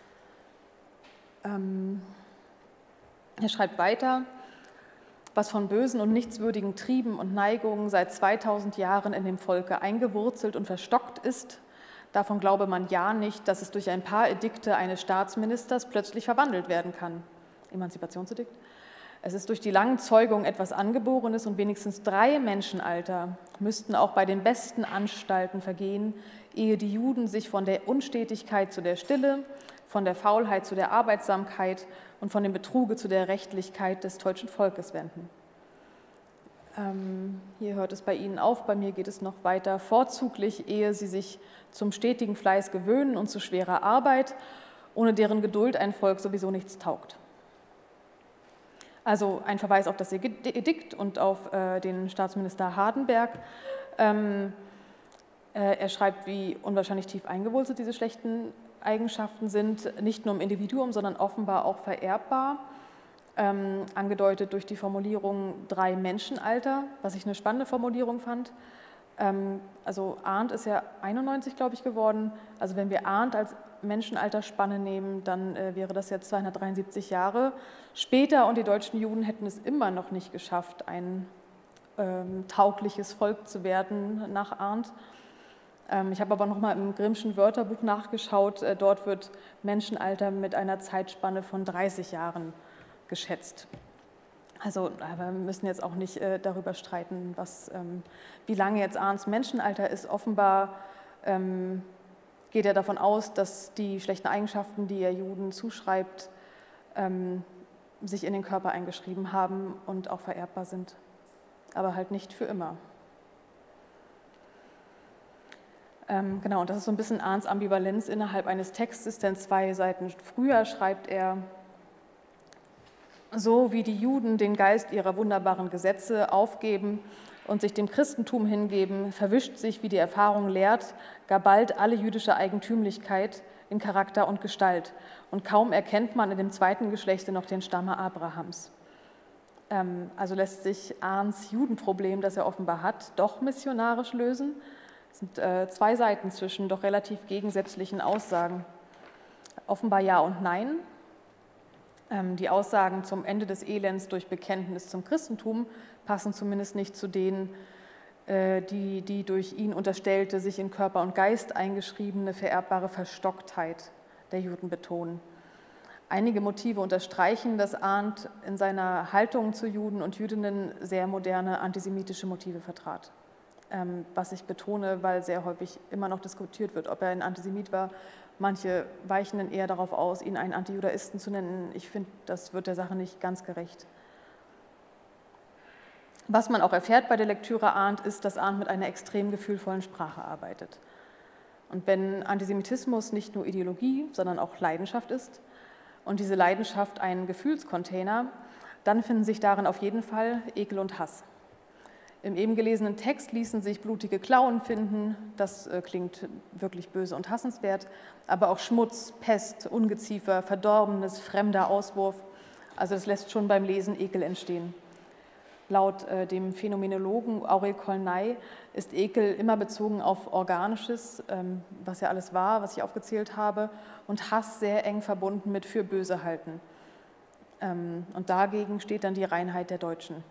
Er schreibt weiter, was von bösen und nichtswürdigen Trieben und Neigungen seit 2000 Jahren in dem Volke eingewurzelt und verstockt ist, davon glaube man ja nicht, dass es durch ein paar Edikte eines Staatsministers plötzlich verwandelt werden kann. Emanzipationsedikt. Es ist durch die langen Zeugungen etwas Angeborenes und wenigstens 3 Menschenalter müssten auch bei den besten Anstalten vergehen, ehe die Juden sich von der Unstetigkeit zu der Stille, von der Faulheit zu der Arbeitsamkeit und von dem Betruge zu der Rechtlichkeit des deutschen Volkes wenden. Hier hört es bei Ihnen auf, bei mir geht es noch weiter. Vorzüglich, ehe sie sich zum stetigen Fleiß gewöhnen und zu schwerer Arbeit, ohne deren Geduld ein Volk sowieso nichts taugt. Also ein Verweis auf das Edikt und auf den Staatsminister Hardenberg. Er schreibt, wie unwahrscheinlich tief eingewurzelt diese schlechten Eigenschaften sind, nicht nur im Individuum, sondern offenbar auch vererbbar. Angedeutet durch die Formulierung 3 Menschenalter, was ich eine spannende Formulierung fand. Also Arndt ist ja 91, glaube ich, geworden. Also wenn wir Arndt als Menschenalterspanne nehmen, dann wäre das jetzt 273 Jahre später und die deutschen Juden hätten es immer noch nicht geschafft, ein taugliches Volk zu werden nach Arndt. Ich habe aber nochmal im Grimmschen Wörterbuch nachgeschaut. Dort wird Menschenalter mit einer Zeitspanne von 30 Jahren geschätzt. Also wir müssen jetzt auch nicht darüber streiten, wie lange jetzt Arndts Menschenalter ist. Offenbar geht er davon aus, dass die schlechten Eigenschaften, die er Juden zuschreibt, sich in den Körper eingeschrieben haben und auch vererbbar sind, aber halt nicht für immer. Genau, und das ist so ein bisschen Arndts Ambivalenz innerhalb eines Textes, denn 2 Seiten früher schreibt er, so wie die Juden den Geist ihrer wunderbaren Gesetze aufgeben und sich dem Christentum hingeben, verwischt sich, wie die Erfahrung lehrt, gar bald alle jüdische Eigentümlichkeit in Charakter und Gestalt. Und kaum erkennt man in dem zweiten Geschlechte noch den Stamme Abrahams. Also lässt sich Arndts Judenproblem, das er offenbar hat, doch missionarisch lösen. Es sind zwei Seiten zwischen doch relativ gegensätzlichen Aussagen. Offenbar Ja und Nein. Die Aussagen zum Ende des Elends durch Bekenntnis zum Christentum passen zumindest nicht zu denen, die durch ihn unterstellte, sich in Körper und Geist eingeschriebene, vererbbare Verstocktheit der Juden betonen. Einige Motive unterstreichen, dass Arndt in seiner Haltung zu Juden und Jüdinnen sehr moderne antisemitische Motive vertrat. Was ich betone, weil sehr häufig immer noch diskutiert wird, ob er ein Antisemit war. Manche weichen dann eher darauf aus, ihn einen Antijudaisten zu nennen. Ich finde, das wird der Sache nicht ganz gerecht. Was man auch erfährt bei der Lektüre Arndt, ist, dass Arndt mit einer extrem gefühlvollen Sprache arbeitet. Und wenn Antisemitismus nicht nur Ideologie, sondern auch Leidenschaft ist und diese Leidenschaft ein Gefühlscontainer, dann finden sich darin auf jeden Fall Ekel und Hass. Im eben gelesenen Text ließen sich blutige Klauen finden, das klingt wirklich böse und hassenswert, aber auch Schmutz, Pest, Ungeziefer, Verdorbenes, fremder Auswurf, also das lässt schon beim Lesen Ekel entstehen. Laut dem Phänomenologen Aurel Colnay ist Ekel immer bezogen auf Organisches, was ja alles war, was ich aufgezählt habe, und Hass sehr eng verbunden mit für böse halten. Und dagegen steht dann die Reinheit der Deutschen.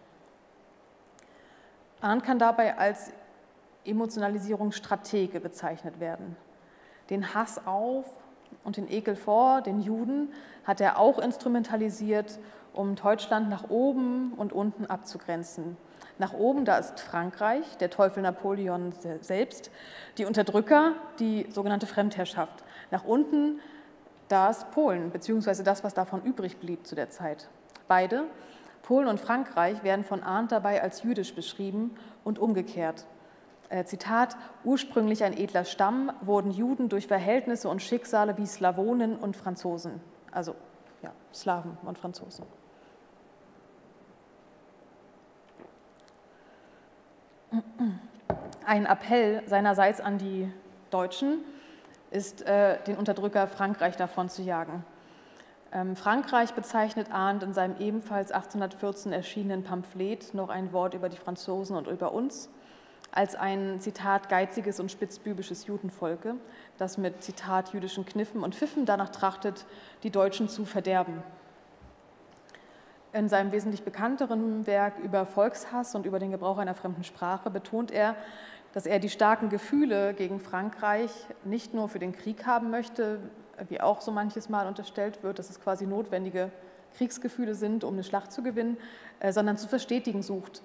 Arndt kann dabei als Emotionalisierungsstratege bezeichnet werden. Den Hass auf und den Ekel vor den Juden hat er auch instrumentalisiert, um Deutschland nach oben und unten abzugrenzen. Nach oben, da ist Frankreich, der Teufel Napoleon selbst, die Unterdrücker, die sogenannte Fremdherrschaft. Nach unten, da ist Polen, beziehungsweise das, was davon übrig blieb zu der Zeit. Beide, Polen und Frankreich, werden von Arndt dabei als jüdisch beschrieben und umgekehrt. Zitat, ursprünglich ein edler Stamm, wurden Juden durch Verhältnisse und Schicksale wie Slawonen und Franzosen, also ja, Slawen und Franzosen. Ein Appell seinerseits an die Deutschen ist, den Unterdrücker Frankreich davon zu jagen. Frankreich bezeichnet Arndt in seinem ebenfalls 1814 erschienenen Pamphlet noch ein Wort über die Franzosen und über uns als ein, Zitat, geiziges und spitzbübisches Judenvolke, das mit, Zitat, jüdischen Kniffen und Pfiffen danach trachtet, die Deutschen zu verderben. In seinem wesentlich bekannteren Werk über Volkshass und über den Gebrauch einer fremden Sprache betont er, dass er die starken Gefühle gegen Frankreich nicht nur für den Krieg haben möchte, wie auch so manches Mal unterstellt wird, dass es quasi notwendige Kriegsgefühle sind, um eine Schlacht zu gewinnen, sondern zu verstetigen sucht.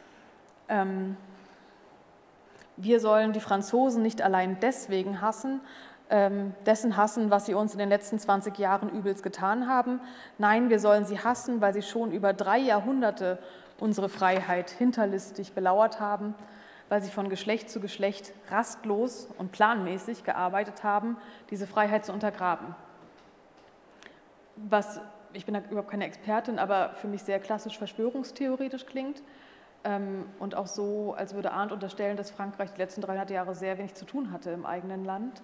Wir sollen die Franzosen nicht allein deswegen hassen, was sie uns in den letzten 20 Jahren übelst getan haben. Nein, wir sollen sie hassen, weil sie schon über 3 Jahrhunderte unsere Freiheit hinterlistig belauert haben, weil sie von Geschlecht zu Geschlecht rastlos und planmäßig gearbeitet haben, diese Freiheit zu untergraben. Was, ich bin da überhaupt keine Expertin, aber für mich sehr klassisch verschwörungstheoretisch klingt und auch so, als würde Arndt unterstellen, dass Frankreich die letzten 300 Jahre sehr wenig zu tun hatte im eigenen Land.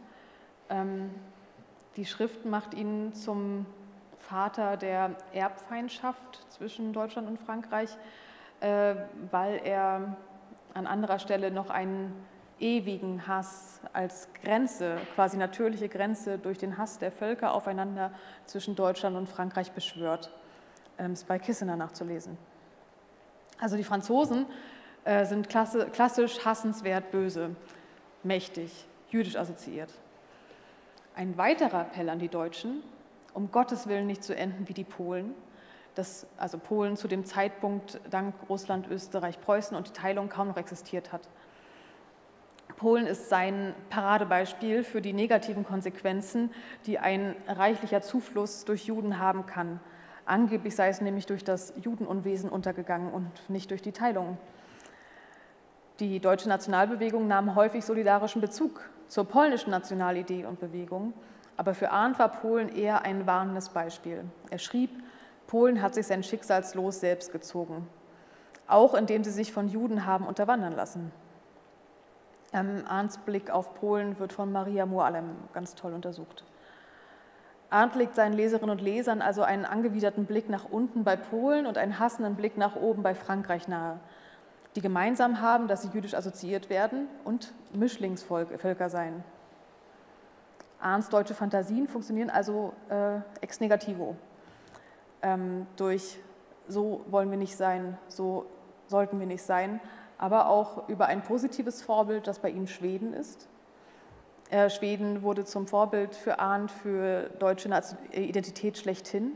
Die Schrift macht ihn zum Vater der Erbfeindschaft zwischen Deutschland und Frankreich, weil er an anderer Stelle noch einen ewigen Hass als Grenze, quasi natürliche Grenze durch den Hass der Völker aufeinander zwischen Deutschland und Frankreich beschwört. Ist bei Kissener nachzulesen. Also die Franzosen sind klassisch hassenswert böse, mächtig, jüdisch assoziiert. Ein weiterer Appell an die Deutschen, um Gottes Willen nicht zu enden wie die Polen, also Polen zu dem Zeitpunkt dank Russland, Österreich, Preußen und die Teilung kaum noch existiert hat. Polen ist sein Paradebeispiel für die negativen Konsequenzen, die ein reichlicher Zufluss durch Juden haben kann. Angeblich sei es nämlich durch das Judenunwesen untergegangen und nicht durch die Teilung. Die deutsche Nationalbewegung nahm häufig solidarischen Bezug zur polnischen Nationalidee und Bewegung, aber für Arndt war Polen eher ein warnendes Beispiel. Er schrieb, Polen hat sich sein Schicksalslos selbst gezogen, auch indem sie sich von Juden haben unterwandern lassen. Arndts Blick auf Polen wird von Maria Moallem ganz toll untersucht. Arndt legt seinen Leserinnen und Lesern also einen angewiderten Blick nach unten bei Polen und einen hassenden Blick nach oben bei Frankreich nahe, die gemeinsam haben, dass sie jüdisch assoziiert werden und Mischlingsvölker seien. Arndts deutsche Fantasien funktionieren also ex negativo. Durch so wollen wir nicht sein, so sollten wir nicht sein, aber auch über ein positives Vorbild, das bei ihm Schweden ist. Schweden wurde zum Vorbild für Arndt für deutsche Identität schlechthin.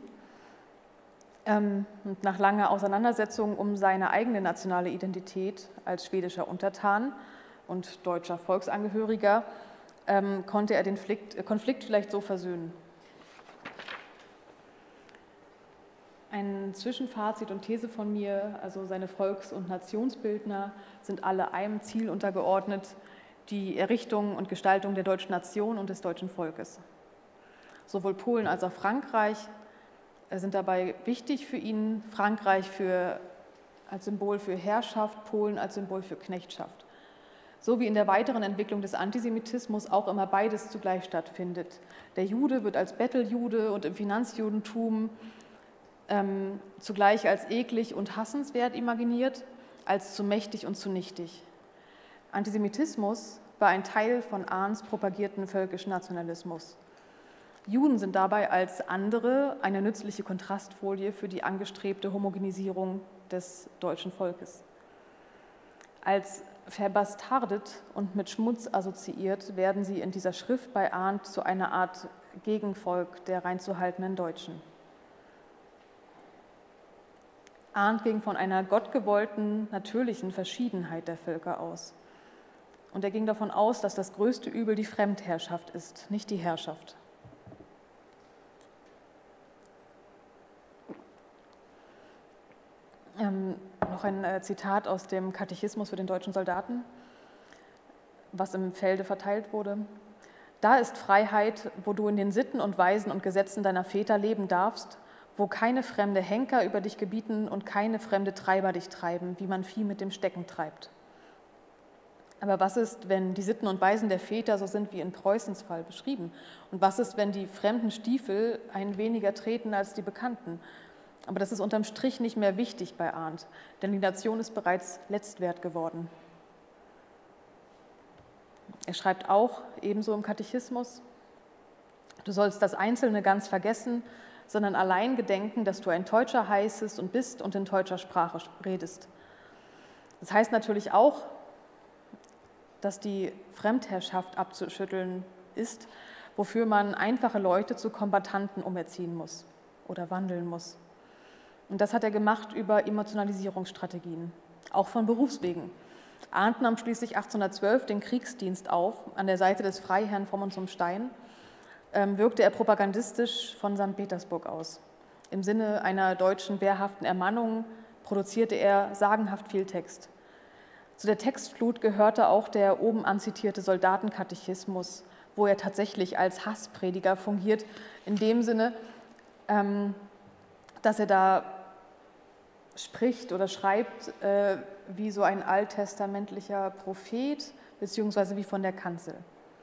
Und nach langer Auseinandersetzung um seine eigene nationale Identität als schwedischer Untertan und deutscher Volksangehöriger konnte er den Konflikt vielleicht so versöhnen. Ein Zwischenfazit und These von mir, also seine Volks- und Nationsbildner sind alle einem Ziel untergeordnet, die Errichtung und Gestaltung der deutschen Nation und des deutschen Volkes. Sowohl Polen als auch Frankreich sind dabei wichtig für ihn, Frankreich als Symbol für Herrschaft, Polen als Symbol für Knechtschaft. So wie in der weiteren Entwicklung des Antisemitismus auch immer beides zugleich stattfindet. Der Jude wird als Betteljude und im Finanzjudentum zugleich als eklig und hassenswert imaginiert, als zu mächtig und zu nichtig. Antisemitismus war ein Teil von Arndts propagierten völkischen Nationalismus. Juden sind dabei als andere eine nützliche Kontrastfolie für die angestrebte Homogenisierung des deutschen Volkes. Als verbastardet und mit Schmutz assoziiert werden sie in dieser Schrift bei Arndt zu einer Art Gegenvolk der reinzuhaltenden Deutschen. Arndt ging von einer gottgewollten, natürlichen Verschiedenheit der Völker aus. Und er ging davon aus, dass das größte Übel die Fremdherrschaft ist, nicht die Herrschaft. Noch ein Zitat aus dem Katechismus für den deutschen Soldaten, was im Felde verteilt wurde. Da ist Freiheit, wo du in den Sitten und Weisen und Gesetzen deiner Väter leben darfst, wo keine fremde Henker über dich gebieten und keine fremde Treiber dich treiben, wie man Vieh mit dem Stecken treibt. Aber was ist, wenn die Sitten und Weisen der Väter so sind wie in Preußens Fall beschrieben? Und was ist, wenn die fremden Stiefel einen weniger treten als die bekannten? Aber das ist unterm Strich nicht mehr wichtig bei Arndt, denn die Nation ist bereits Letztwert geworden. Er schreibt auch, ebenso im Katechismus, du sollst das Einzelne ganz vergessen, sondern allein gedenken, dass du ein Teutscher heißest und bist und in teutscher Sprache redest. Das heißt natürlich auch, dass die Fremdherrschaft abzuschütteln ist, wofür man einfache Leute zu Kombattanten umerziehen muss oder wandeln muss. Und das hat er gemacht über Emotionalisierungsstrategien, auch von Berufswegen. Arndt nahm schließlich 1812 den Kriegsdienst auf, an der Seite des Freiherrn vom und zum Stein, wirkte er propagandistisch von St. Petersburg aus. Im Sinne einer deutschen wehrhaften Ermannung produzierte er sagenhaft viel Text. Zu der Textflut gehörte auch der oben anzitierte Soldatenkatechismus, wo er tatsächlich als Hassprediger fungiert, in dem Sinne, dass er da spricht oder schreibt wie so ein alttestamentlicher Prophet, beziehungsweise wie von der Kanzel.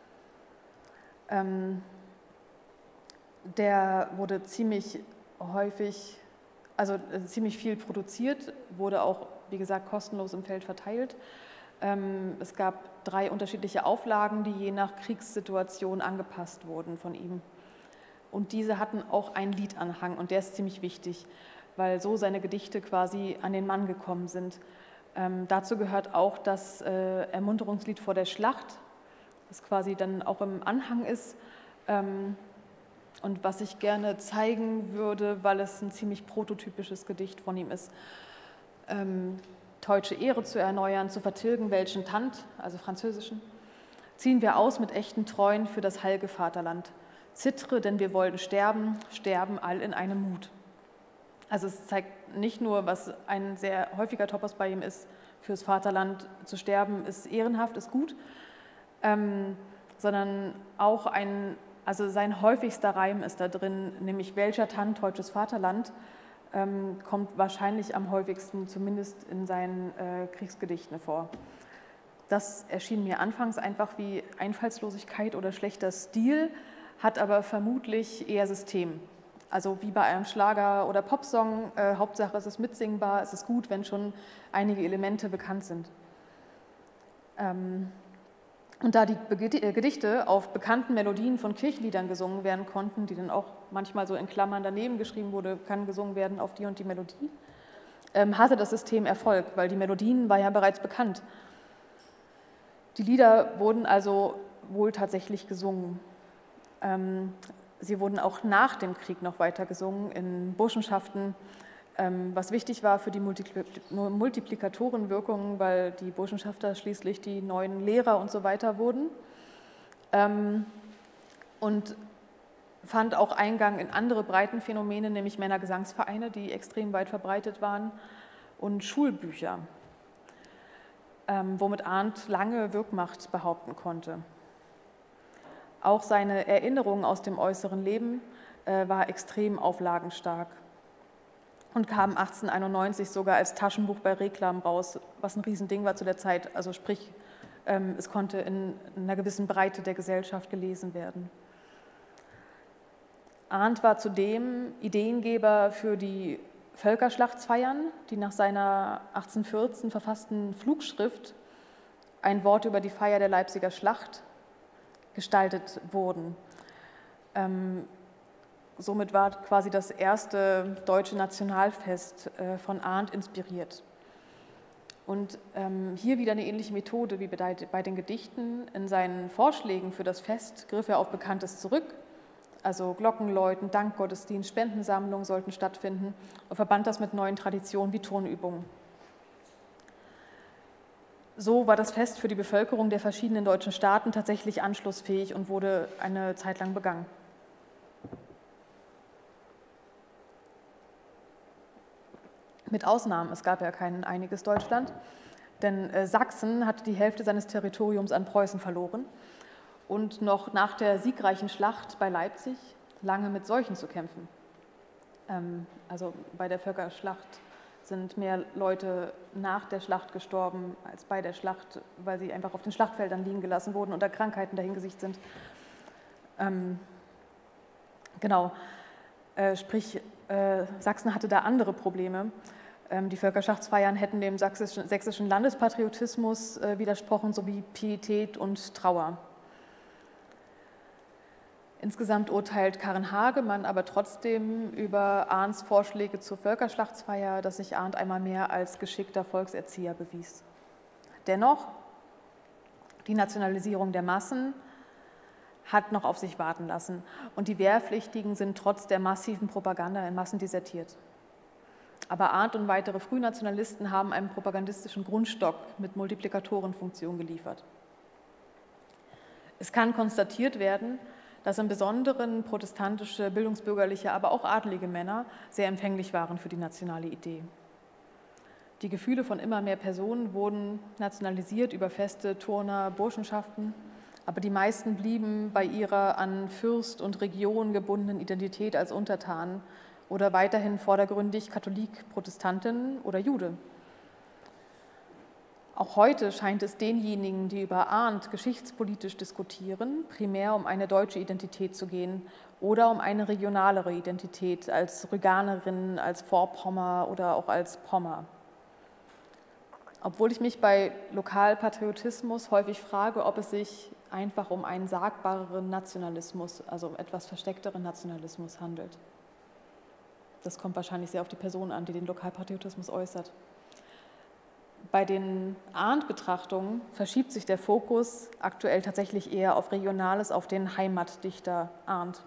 Der wurde ziemlich häufig, also ziemlich viel produziert, wurde auch, wie gesagt, kostenlos im Feld verteilt. Es gab 3 unterschiedliche Auflagen, die je nach Kriegssituation angepasst wurden von ihm. Und diese hatten auch einen Liedanhang und der ist ziemlich wichtig, weil so seine Gedichte quasi an den Mann gekommen sind. Dazu gehört auch das Ermunterungslied vor der Schlacht, das quasi dann auch im Anhang ist und was ich gerne zeigen würde, weil es ein ziemlich prototypisches Gedicht von ihm ist. Teutsche Ehre zu erneuern, zu vertilgen welchen Tand, also französischen, ziehen wir aus mit echten Treuen für das heilge Vaterland. Zittre, denn wir wollten sterben, sterben all in einem Mut. Also es zeigt nicht nur, was ein sehr häufiger Topos bei ihm ist, fürs Vaterland zu sterben ist ehrenhaft, ist gut, sondern auch also sein häufigster Reim ist da drin, nämlich welcher Tand, deutsches Vaterland, kommt wahrscheinlich am häufigsten, zumindest in seinen Kriegsgedichten vor. Das erschien mir anfangs einfach wie Einfallslosigkeit oder schlechter Stil, hat aber vermutlich eher System. Also wie bei einem Schlager- oder Popsong, Hauptsache es ist mitsingbar, es ist gut, wenn schon einige Elemente bekannt sind. Und da die Gedichte auf bekannten Melodien von Kirchenliedern gesungen werden konnten, die dann auch manchmal so in Klammern daneben geschrieben wurde, kann gesungen werden auf die und die Melodie, hatte das System Erfolg, weil die Melodien war ja bereits bekannt. Die Lieder wurden also wohl tatsächlich gesungen. Sie wurden auch nach dem Krieg noch weiter gesungen in Burschenschaften, was wichtig war für die Multiplikatorenwirkung, weil die Burschenschafter schließlich die neuen Lehrer und so weiter wurden. Und fand auch Eingang in andere Breitenphänomene, nämlich Männergesangsvereine, die extrem weit verbreitet waren, und Schulbücher, womit Arndt lange Wirkmacht behaupten konnte. Auch seine Erinnerung aus dem äußeren Leben war extrem auflagenstark und kam 1891 sogar als Taschenbuch bei Reklam raus, was ein Riesending war zu der Zeit. Also sprich, es konnte in einer gewissen Breite der Gesellschaft gelesen werden. Arndt war zudem Ideengeber für die Völkerschlachtsfeiern, die nach seiner 1814 verfassten Flugschrift Ein Wort über die Feier der Leipziger Schlacht gestaltet wurden. Somit war quasi das erste deutsche Nationalfest von Arndt inspiriert. Und hier wieder eine ähnliche Methode wie bei den Gedichten. In seinen Vorschlägen für das Fest griff er auf Bekanntes zurück, also Glockenläuten, Dankgottesdienst, Spendensammlungen sollten stattfinden und verband das mit neuen Traditionen wie Turnübungen. So war das Fest für die Bevölkerung der verschiedenen deutschen Staaten tatsächlich anschlussfähig und wurde eine Zeit lang begangen. Mit Ausnahmen, es gab ja kein einiges Deutschland, denn Sachsen hatte die Hälfte seines Territoriums an Preußen verloren und noch nach der siegreichen Schlacht bei Leipzig lange mit Seuchen zu kämpfen. Also bei der Völkerschlacht sind mehr Leute nach der Schlacht gestorben als bei der Schlacht, weil sie einfach auf den Schlachtfeldern liegen gelassen wurden und da Krankheiten dahingesicht sind. Sprich, Sachsen hatte da andere Probleme. Die Völkerschlachtsfeiern hätten dem sächsischen Landespatriotismus widersprochen, sowie Pietät und Trauer. Insgesamt urteilt Karin Hagemann aber trotzdem über Arndts Vorschläge zur Völkerschlachtsfeier, dass sich Arndt einmal mehr als geschickter Volkserzieher bewies. Dennoch, die Nationalisierung der Massen hat noch auf sich warten lassen und die Wehrpflichtigen sind trotz der massiven Propaganda in Massen desertiert. Aber Arndt und weitere Frühnationalisten haben einen propagandistischen Grundstock mit Multiplikatorenfunktion geliefert. Es kann konstatiert werden, dass im Besonderen protestantische, bildungsbürgerliche, aber auch adlige Männer sehr empfänglich waren für die nationale Idee. Die Gefühle von immer mehr Personen wurden nationalisiert über Feste, Turner, Burschenschaften, aber die meisten blieben bei ihrer an Fürst und Region gebundenen Identität als Untertanen oder weiterhin vordergründig Katholik, Protestantin oder Jude. Auch heute scheint es denjenigen, die über Arndt geschichtspolitisch diskutieren, primär um eine deutsche Identität zu gehen oder um eine regionalere Identität als Rüganerin, als Vorpommer oder auch als Pommer. Obwohl ich mich bei Lokalpatriotismus häufig frage, ob es sich einfach um einen sagbareren Nationalismus, also um etwas versteckteren Nationalismus handelt. Das kommt wahrscheinlich sehr auf die Person an, die den Lokalpatriotismus äußert. Bei den Arndt-Betrachtungen verschiebt sich der Fokus aktuell tatsächlich eher auf Regionales, auf den Heimatdichter Arndt.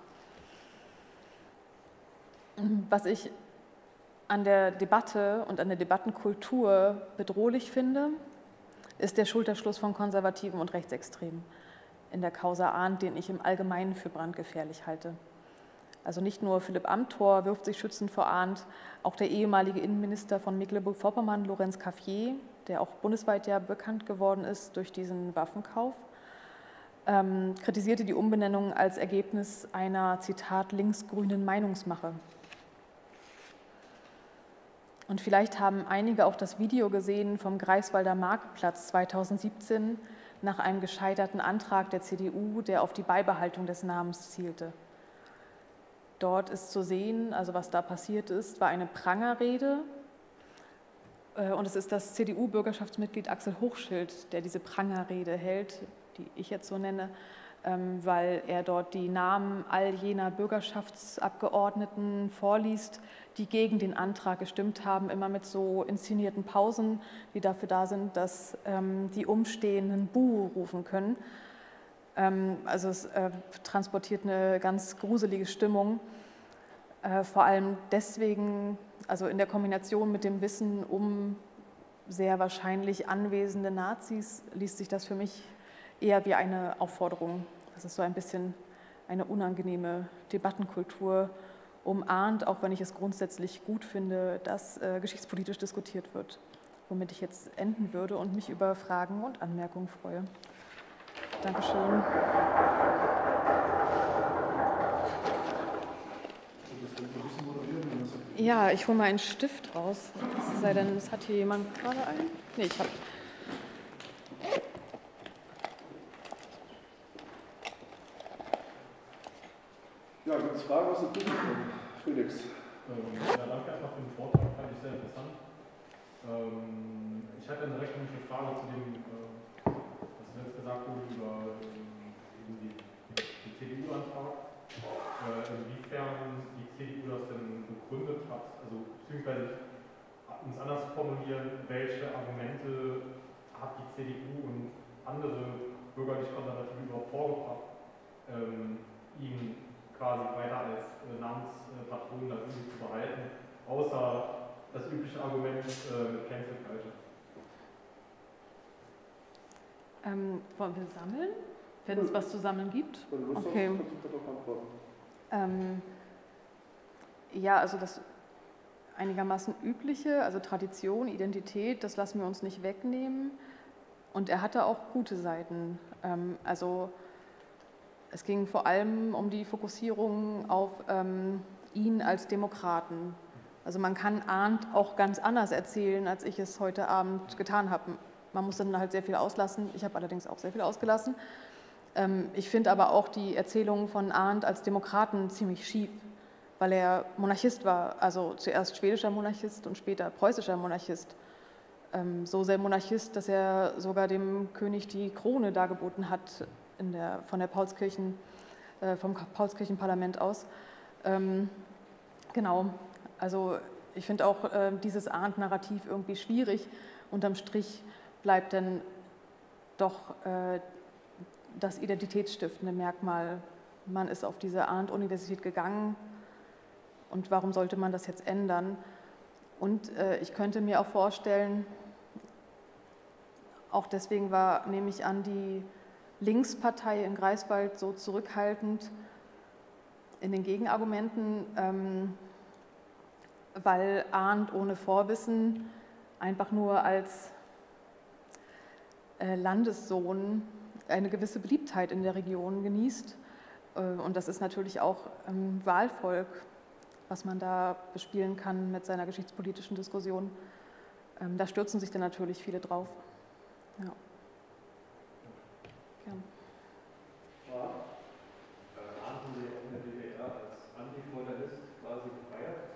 Was ich an der Debatte und an der Debattenkultur bedrohlich finde, ist der Schulterschluss von Konservativen und Rechtsextremen in der Causa Arndt, den ich im Allgemeinen für brandgefährlich halte. Also nicht nur Philipp Amthor wirft sich schützend vor Arndt, auch der ehemalige Innenminister von Mecklenburg-Vorpommern, Lorenz Cafier, der auch bundesweit ja bekannt geworden ist durch diesen Waffenkauf, kritisierte die Umbenennung als Ergebnis einer, Zitat, linksgrünen Meinungsmache. Und vielleicht haben einige auch das Video gesehen vom Greifswalder Marktplatz 2017 nach einem gescheiterten Antrag der CDU, der auf die Beibehaltung des Namens zielte. Dort ist zu sehen, also was da passiert ist, war eine Prangerrede. Und es ist das CDU-Bürgerschaftsmitglied Axel Hochschild, der diese Prangerrede hält, die ich jetzt so nenne, weil er dort die Namen all jener Bürgerschaftsabgeordneten vorliest, die gegen den Antrag gestimmt haben, immer mit so inszenierten Pausen, die dafür da sind, dass die Umstehenden Buh rufen können. Also es transportiert eine ganz gruselige Stimmung, vor allem deswegen, also in der Kombination mit dem Wissen um sehr wahrscheinlich anwesende Nazis, liest sich das für mich eher wie eine Aufforderung. Das ist so ein bisschen eine unangenehme Debattenkultur umahnt, auch wenn ich es grundsätzlich gut finde, dass geschichtspolitisch diskutiert wird, womit ich jetzt enden würde und mich über Fragen und Anmerkungen freue. Dankeschön. Ja, ich hole mal einen Stift raus. Es sei denn, es hat hier jemand gerade einen? Nee, ich habe. Ja, gibt es Fragen aus dem Publikum? Felix. Ja, danke erstmal für den Vortrag, fand ich sehr interessant. Ich hatte eine recht ähnliche Frage zu dem, was jetzt gesagt wurde über den CDU-Antrag. Inwiefern die CDU das denn begründet hat, also beziehungsweise, um es anders zu formulieren, welche Argumente hat die CDU und andere bürgerlich-konservative überhaupt vorgebracht, ihn quasi weiter als Namenspatron da irgendwie zu behalten, außer das übliche Argument mit Cancel Culture. Wollen wir sammeln, wenn es was zu sammeln gibt? Wenn du Lust Okay. hast, kannst du doch antworten. Ja, also das einigermaßen übliche, also Tradition, Identität, das lassen wir uns nicht wegnehmen. Und er hatte auch gute Seiten. Also es ging vor allem um die Fokussierung auf ihn als Demokraten. Also man kann Arndt auch ganz anders erzählen, als ich es heute Abend getan habe. Man muss dann halt sehr viel auslassen. Ich habe allerdings auch sehr viel ausgelassen. Ich finde aber auch die Erzählung von Arndt als Demokraten ziemlich schief, weil er Monarchist war, also zuerst schwedischer Monarchist und später preußischer Monarchist. So sehr Monarchist, dass er sogar dem König die Krone dargeboten hat vom Paulskirchenparlament aus. Genau, also ich finde auch dieses Arndt-Narrativ irgendwie schwierig. Unterm Strich bleibt dann doch das identitätsstiftende Merkmal. Man ist auf diese Arndt-Universität gegangen und warum sollte man das jetzt ändern? Und ich könnte mir auch vorstellen, auch deswegen nehme ich an, die Linkspartei in Greifswald so zurückhaltend in den Gegenargumenten, weil Arndt ohne Vorwissen einfach nur als Landessohn eine gewisse Beliebtheit in der Region genießt. Und das ist natürlich auch Wahlvolk, was man da bespielen kann mit seiner geschichtspolitischen Diskussion. Da stürzen sich dann natürlich viele drauf. Ja. Gerne. Arndt wurde ja in der DDR als Antifeudalist quasi gefeiert,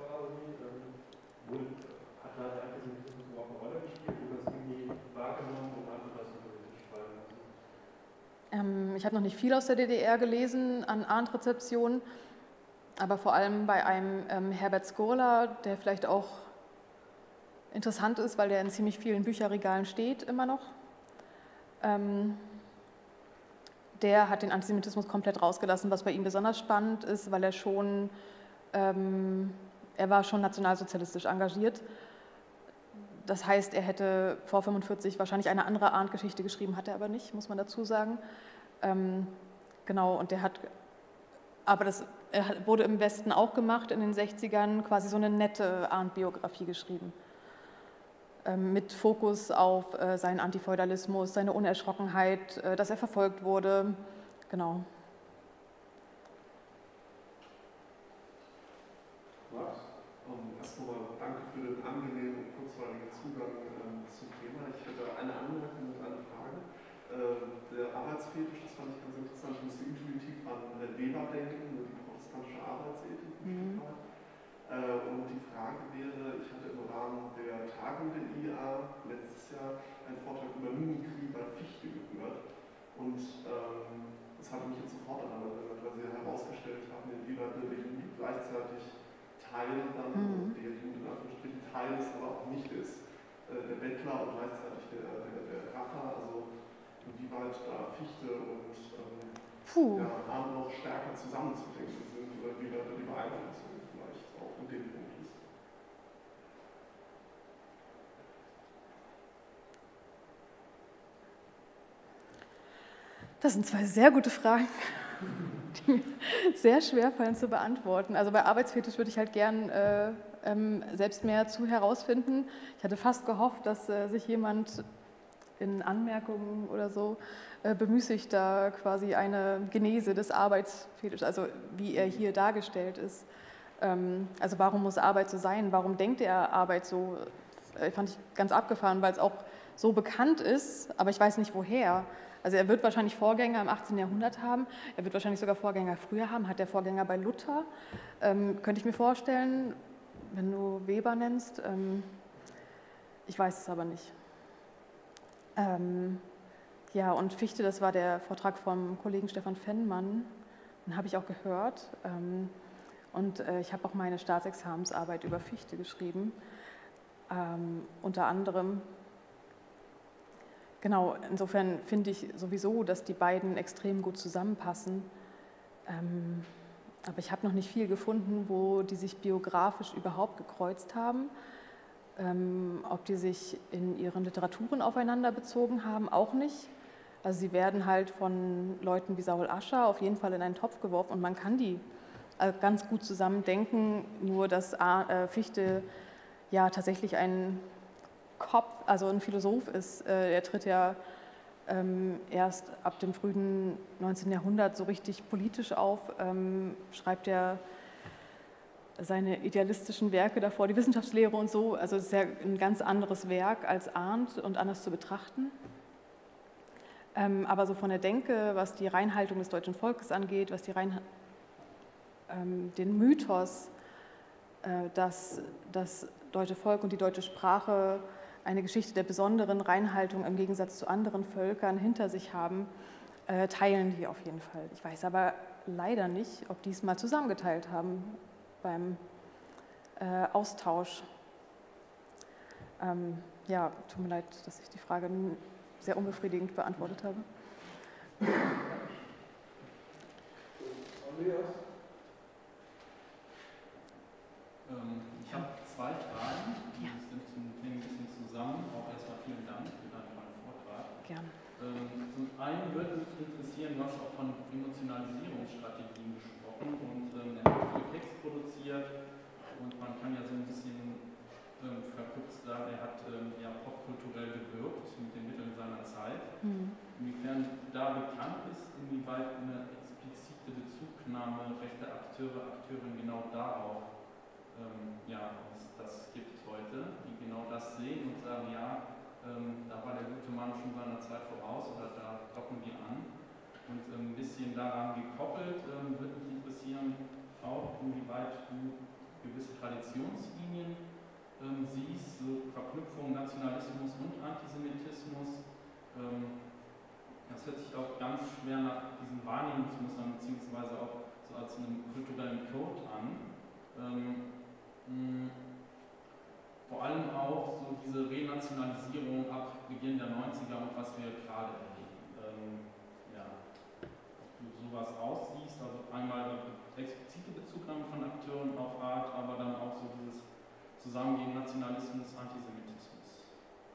hat da der Antisemitismus überhaupt eine Rolle gespielt oder das irgendwie wahrgenommen und hat das politisch fallen lassen? Ich habe noch nicht viel aus der DDR gelesen an Arndt-Rezeptionen, aber vor allem bei einem Herbert Skurla, der vielleicht auch interessant ist, weil der in ziemlich vielen Bücherregalen steht immer noch. Der hat den Antisemitismus komplett rausgelassen, was bei ihm besonders spannend ist, weil er war schon nationalsozialistisch engagiert. Das heißt, er hätte vor 1945 wahrscheinlich eine andere Arndt-Geschichte geschrieben, hat er aber nicht, muss man dazu sagen. Genau, und er wurde im Westen auch gemacht, in den 60ern quasi so eine nette Arndt-Biografie geschrieben. Mit Fokus auf seinen Antifeudalismus, seine Unerschrockenheit, dass er verfolgt wurde. Genau. Max? Erstmal danke für den angenehmen kurzweiligen Zugang zum Thema. Ich hätte eine Anmerkung und eine Frage. Der Arbeitsfetisch, das fand ich ganz interessant. Ich musste intuitiv an Weber denken, die protestantische Arbeitsethik. Und die Frage wäre, ich hatte im Rahmen der Tagung der IA letztes Jahr einen Vortrag über Mimikrie bei Fichte gehört. Und das hatte mich jetzt sofort daran erinnert, weil Sie herausgestellt haben, inwieweit der Jude gleichzeitig Teil dann, der Jude in Anführungsstrichen Teil ist, aber auch nicht ist, der Bettler und gleichzeitig der Racher, also inwieweit da Fichte und Arm noch stärker zusammenzudenken sind oder wie weit die Beeinflussung vielleicht auch in dem Punkt ist. Das sind zwei sehr gute Fragen, die mir sehr schwer fallen zu beantworten. Also bei Arbeitsfetisch würde ich halt gern selbst mehr zu herausfinden. Ich hatte fast gehofft, dass sich jemand in Anmerkungen oder so bemüßigt, da quasi eine Genese des Arbeitsfetischs, also wie er hier dargestellt ist. Also warum muss Arbeit so sein? Warum denkt er Arbeit so? Fand ich ganz abgefahren, weil es auch so bekannt ist, aber ich weiß nicht woher. Also er wird wahrscheinlich Vorgänger im 18. Jahrhundert haben, er wird wahrscheinlich sogar Vorgänger früher haben, hat der Vorgänger bei Luther, könnte ich mir vorstellen, wenn du Weber nennst, ich weiß es aber nicht. Ja, und Fichte, das war der Vortrag vom Kollegen Stefan Fennmann, den habe ich auch gehört. Und ich habe auch meine Staatsexamensarbeit über Fichte geschrieben, unter anderem. Genau, insofern finde ich sowieso, dass die beiden extrem gut zusammenpassen. Aber ich habe noch nicht viel gefunden, wo die sich biografisch überhaupt gekreuzt haben. Ob die sich in ihren Literaturen aufeinander bezogen haben, auch nicht. Also sie werden halt von Leuten wie Saul Ascher auf jeden Fall in einen Topf geworfen und man kann die ganz gut zusammen denken, nur dass Fichte ja tatsächlich ein Kopf, also ein Philosoph ist. Er tritt ja erst ab dem frühen 19. Jahrhundert so richtig politisch auf, schreibt ja seine idealistischen Werke davor, die Wissenschaftslehre und so. Also es ist ja ein ganz anderes Werk als Arndt und anders zu betrachten. Aber so von der Denke, was die Reinhaltung des deutschen Volkes angeht, was den Mythos, dass das deutsche Volk und die deutsche Sprache eine Geschichte der besonderen Reinhaltung im Gegensatz zu anderen Völkern hinter sich haben, teilen die auf jeden Fall. Ich weiß aber leider nicht, ob die es mal zusammengeteilt haben beim Austausch. Ja, tut mir leid, dass ich die Frage sehr unbefriedigend beantwortet habe. Ich habe zwei Fragen, die sind ein bisschen zusammen. Auch erstmal vielen Dank für deinen tollen Vortrag. Gerne. Zum einen würde mich interessieren, du hast auch von Emotionalisierungsstrategien gesprochen und er hat viel Text produziert und man kann ja so ein bisschen verkürzt sagen, er hat ja popkulturell gewirkt mit den Mitteln seiner Zeit. Inwiefern da bekannt ist, inwieweit eine explizite Bezugnahme rechter Akteure, Akteurinnen genau darauf das gibt heute, die genau das sehen und sagen, ja, da war der gute Mann schon seiner Zeit voraus oder da docken wir an. Und ein bisschen daran gekoppelt würde mich interessieren, auch inwieweit du gewisse Traditionslinien siehst, so Verknüpfung Nationalismus und Antisemitismus. Das hört sich auch ganz schwer nach diesen Wahrnehmungsmustern beziehungsweise auch so als einem kulturellen Code an. Vor allem auch so diese Renationalisierung ab Beginn der 90er und was wir gerade erleben. Ob du sowas aussiehst, also einmal explizite Bezugnahme von Akteuren auf Art, aber dann auch so dieses Zusammengehen Nationalismus, Antisemitismus.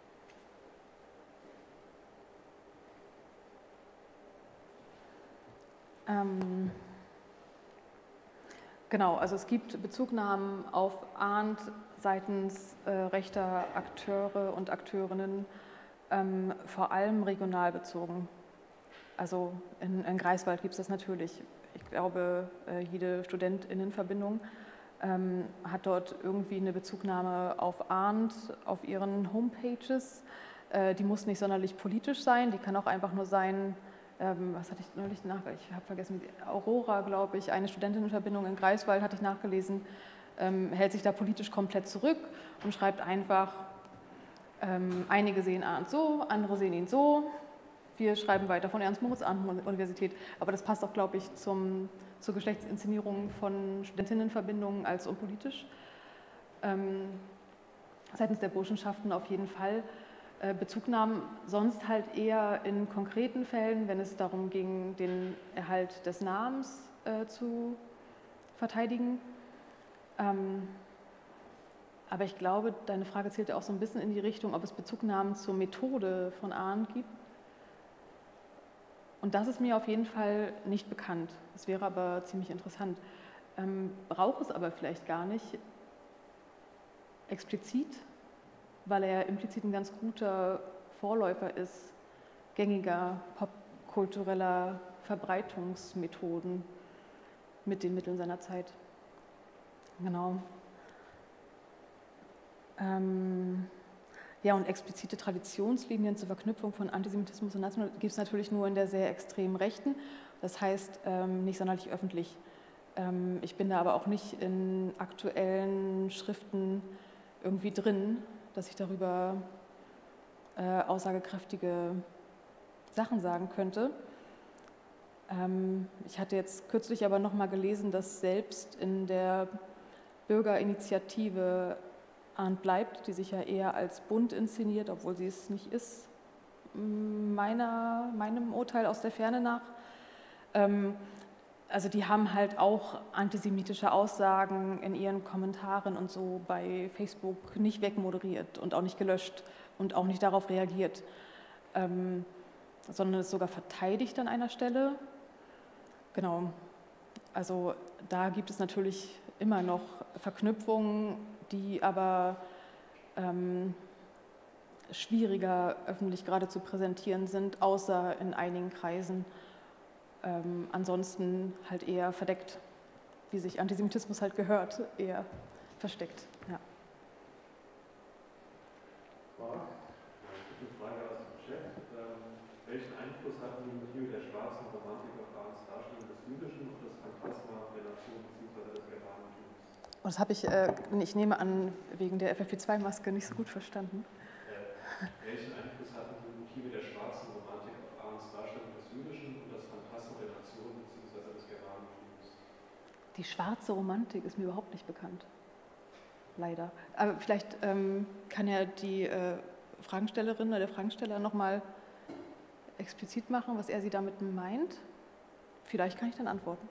Genau, also es gibt Bezugnahmen auf Arndt seitens rechter Akteure und Akteurinnen, vor allem regional bezogen. Also in Greifswald gibt es das natürlich. Ich glaube, jede Studentinnenverbindung hat dort irgendwie eine Bezugnahme auf Arndt auf ihren Homepages. Die muss nicht sonderlich politisch sein, die kann auch einfach nur sein, was hatte ich neulich ich habe vergessen, Aurora, glaube ich, eine Studentinnenverbindung in Greifswald, hatte ich nachgelesen, hält sich da politisch komplett zurück und schreibt einfach, einige sehen Arndt so, andere sehen ihn so, wir schreiben weiter von Ernst-Moritz-Arndt-Universität, aber das passt auch, glaube ich, zur Geschlechtsinszenierung von Studentinnenverbindungen als unpolitisch. Seitens der Burschenschaften auf jeden Fall. Bezugnahmen sonst halt eher in konkreten Fällen, wenn es darum ging, den Erhalt des Namens zu verteidigen. Aber ich glaube, deine Frage zielt ja auch so ein bisschen in die Richtung, ob es Bezugnahmen zur Methode von Arndt gibt. Und das ist mir auf jeden Fall nicht bekannt. Das wäre aber ziemlich interessant. Braucht es aber vielleicht gar nicht explizit, weil er implizit ein ganz guter Vorläufer ist, gängiger popkultureller Verbreitungsmethoden mit den Mitteln seiner Zeit. Genau. Ja, und explizite Traditionslinien zur Verknüpfung von Antisemitismus und Nationalismus gibt es natürlich nur in der sehr extremen Rechten. Das heißt, nicht sonderlich öffentlich. Ich bin da aber auch nicht in aktuellen Schriften irgendwie drin, dass ich darüber aussagekräftige Sachen sagen könnte. Ich hatte jetzt kürzlich aber noch mal gelesen, dass selbst in der Bürgerinitiative Arndt bleibt, die sich ja eher als Bund inszeniert, obwohl sie es nicht ist, meinem Urteil aus der Ferne nach. Also die haben halt auch antisemitische Aussagen in ihren Kommentaren und so bei Facebook nicht wegmoderiert und auch nicht gelöscht und auch nicht darauf reagiert, sondern es sogar verteidigt an einer Stelle. Genau, also da gibt es natürlich immer noch Verknüpfungen, die aber schwieriger öffentlich gerade zu präsentieren sind, außer in einigen Kreisen. Ansonsten halt eher verdeckt, wie sich Antisemitismus halt gehört, eher versteckt. Ja. Marc? Eine Frage aus dem Chat. Welchen Einfluss hatten die Motive der schwarzen Romantik auf Arndts Darstellung des Jüdischen und das Phantasma der Nation bzw. des Germanentums? Und das habe ich nehme an, wegen der FFP2-Maske nicht so gut verstanden. Welchen Einfluss hatten die Motive der schwarzen Romantik auf Arndts Darstellung des Jüdischen und das Phantasma der Nation bzw. des Germanentums? Die schwarze Romantik ist mir überhaupt nicht bekannt. Leider. Aber vielleicht kann ja die Fragestellerin oder der Fragesteller nochmal explizit machen, was er sie damit meint. Vielleicht kann ich dann antworten.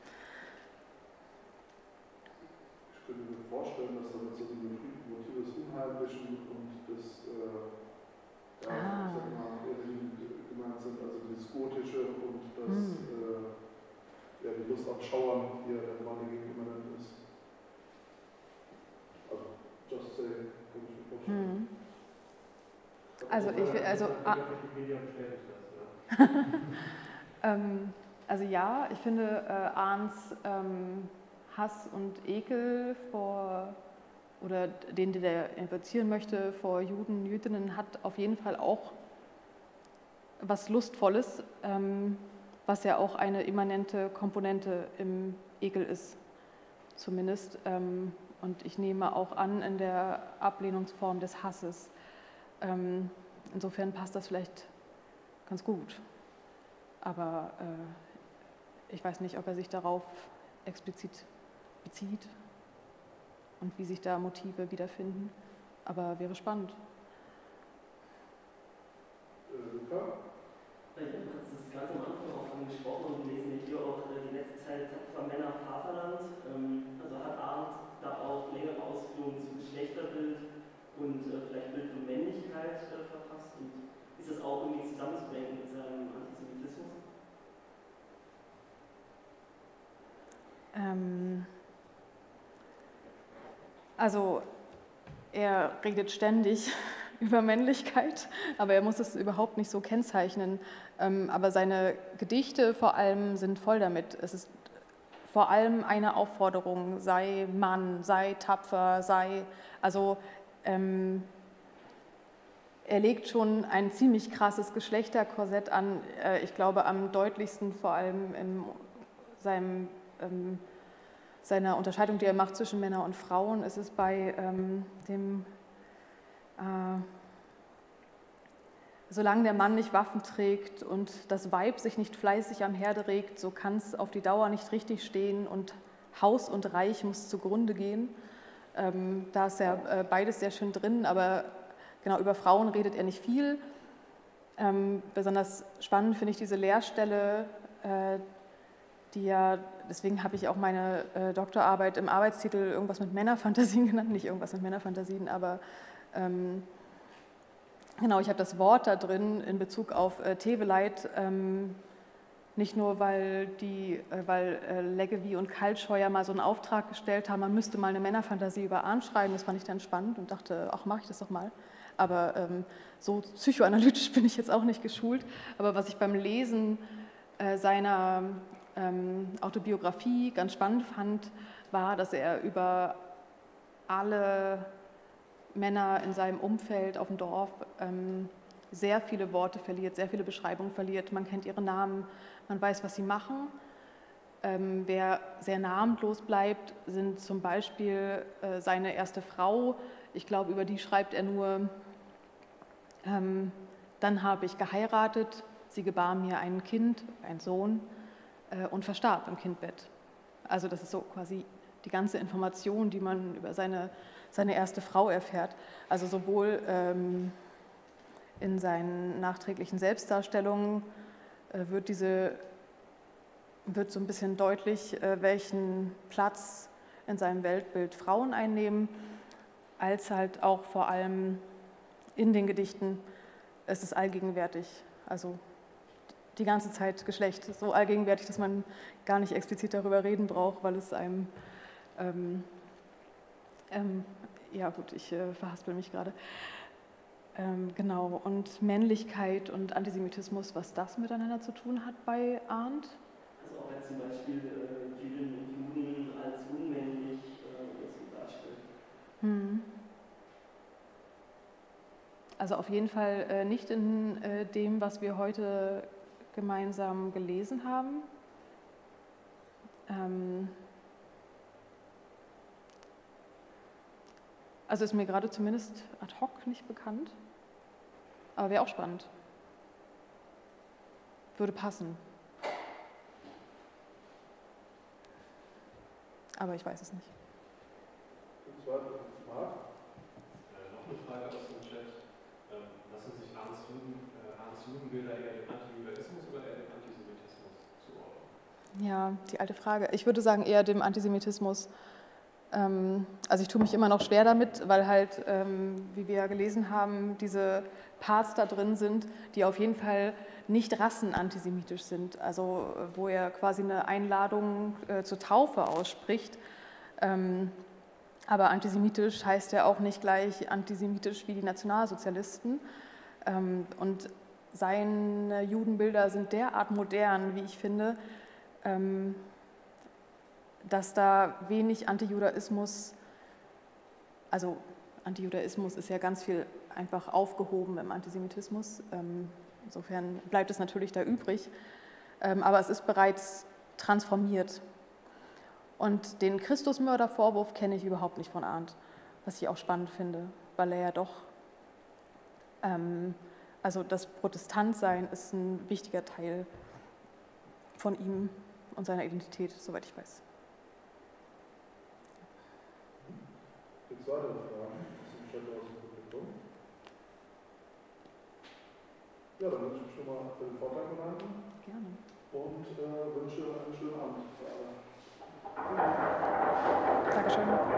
Ich könnte mir vorstellen, dass damit so die Motive des Unheimlichen und des gemeint sind, also dieses Gotische und das, die Lust am Schauern, die der Romantik immanent ist. Also, just say, könnte ich mir vorstellen. Also ja, ich finde Arndts Hass und Ekel oder den der invozieren möchte vor Juden, Jüdinnen, hat auf jeden Fall auch was Lustvolles, was ja auch eine immanente Komponente im Ekel ist, zumindest. Und ich nehme auch an, in der Ablehnungsform des Hasses. Insofern passt das vielleicht ganz gut. Aber ich weiß nicht, ob er sich darauf explizit bezieht und wie sich da Motive wiederfinden. Aber wäre spannend. Luca? Ich habe das ganz am Anfang auch angesprochen und lesen hier auch die letzte Zeit tapfer Männer Vaterland. Also hat Arndt da auch längere Ausführungen zu Geschlechterbild und vielleicht Bild von Männlichkeit verfasst. Und ist das auch irgendwie zusammenzubringen mit seinem Antisemitismus? Also er redet ständig über Männlichkeit, aber er muss es überhaupt nicht so kennzeichnen. Aber seine Gedichte vor allem sind voll damit. Es ist vor allem eine Aufforderung, sei Mann, sei tapfer, also er legt schon ein ziemlich krasses Geschlechterkorsett an. Ich glaube, am deutlichsten vor allem in seiner Unterscheidung, die er macht zwischen Männern und Frauen, ist es bei dem solange der Mann nicht Waffen trägt und das Weib sich nicht fleißig am Herde regt, so kann es auf die Dauer nicht richtig stehen und Haus und Reich muss zugrunde gehen. Da ist ja beides sehr schön drin, aber genau, über Frauen redet er nicht viel. Besonders spannend finde ich diese Lehrstelle, die ja, deswegen habe ich auch meine Doktorarbeit im Arbeitstitel irgendwas mit Männerfantasien genannt, nicht irgendwas mit Männerfantasien, aber genau, ich habe das Wort da drin in Bezug auf Teveleit, nicht nur, weil Leggevi und Kaltscheuer mal so einen Auftrag gestellt haben, man müsste mal eine Männerfantasie über Arndt schreiben, das fand ich dann spannend und dachte, ach, mache ich das doch mal. Aber so psychoanalytisch bin ich jetzt auch nicht geschult. Aber was ich beim Lesen seiner Autobiografie ganz spannend fand, war, dass er über alle Männer in seinem Umfeld auf dem Dorf sehr viele Worte verliert, sehr viele Beschreibungen verliert. Man kennt ihre Namen, man weiß, was sie machen. Wer sehr namenlos bleibt, sind zum Beispiel seine erste Frau. Ich glaube, über die schreibt er nur, dann habe ich geheiratet, sie gebar mir ein Kind, einen Sohn und verstarb im Kindbett. Also das ist so quasi die ganze Information, die man über seine erste Frau erfährt. Also sowohl in seinen nachträglichen Selbstdarstellungen wird so ein bisschen deutlich, welchen Platz in seinem Weltbild Frauen einnehmen, als halt auch vor allem in den Gedichten. Es ist allgegenwärtig, also die ganze Zeit Geschlecht, so allgegenwärtig, dass man gar nicht explizit darüber reden braucht, weil es einem, ja gut, ich verhaspel mich gerade. Genau, und Männlichkeit und Antisemitismus, was das miteinander zu tun hat bei Arndt? Also auch jetzt zum Beispiel Jüdinnen und Juden als unmännlich oder so darstellen. Also auf jeden Fall nicht in dem, was wir heute gemeinsam gelesen haben. Also ist mir gerade zumindest ad hoc nicht bekannt, aber wäre auch spannend. Würde passen. Aber ich weiß es nicht. Noch eine Frage aus dem Chat. Lassen sich Arndts Judenbilder eher dem Antijudaismus oder eher dem Antisemitismus zuordnen? Ja, die alte Frage. Ich würde sagen eher dem Antisemitismus. Also ich tue mich immer noch schwer damit, weil halt, wie wir ja gelesen haben, diese Parts da drin sind, die auf jeden Fall nicht rassenantisemitisch sind. Also wo er quasi eine Einladung zur Taufe ausspricht. Aber antisemitisch heißt ja auch nicht gleich antisemitisch wie die Nationalsozialisten. Und seine Judenbilder sind derart modern, wie ich finde, dass da wenig Antijudaismus, also Antijudaismus ist ja ganz viel einfach aufgehoben im Antisemitismus, insofern bleibt es natürlich da übrig, aber es ist bereits transformiert. Und den Christusmördervorwurf kenne ich überhaupt nicht von Arndt, was ich auch spannend finde, weil er ja doch, also das Protestantsein ist ein wichtiger Teil von ihm und seiner Identität, soweit ich weiß. Gibt es weitere Fragen aus dem Chat aus dem Publikum? Ja, dann möchte ich mich schon mal für den Vortrag bedanken. Gerne. Und wünsche einen schönen Abend für alle. Dankeschön.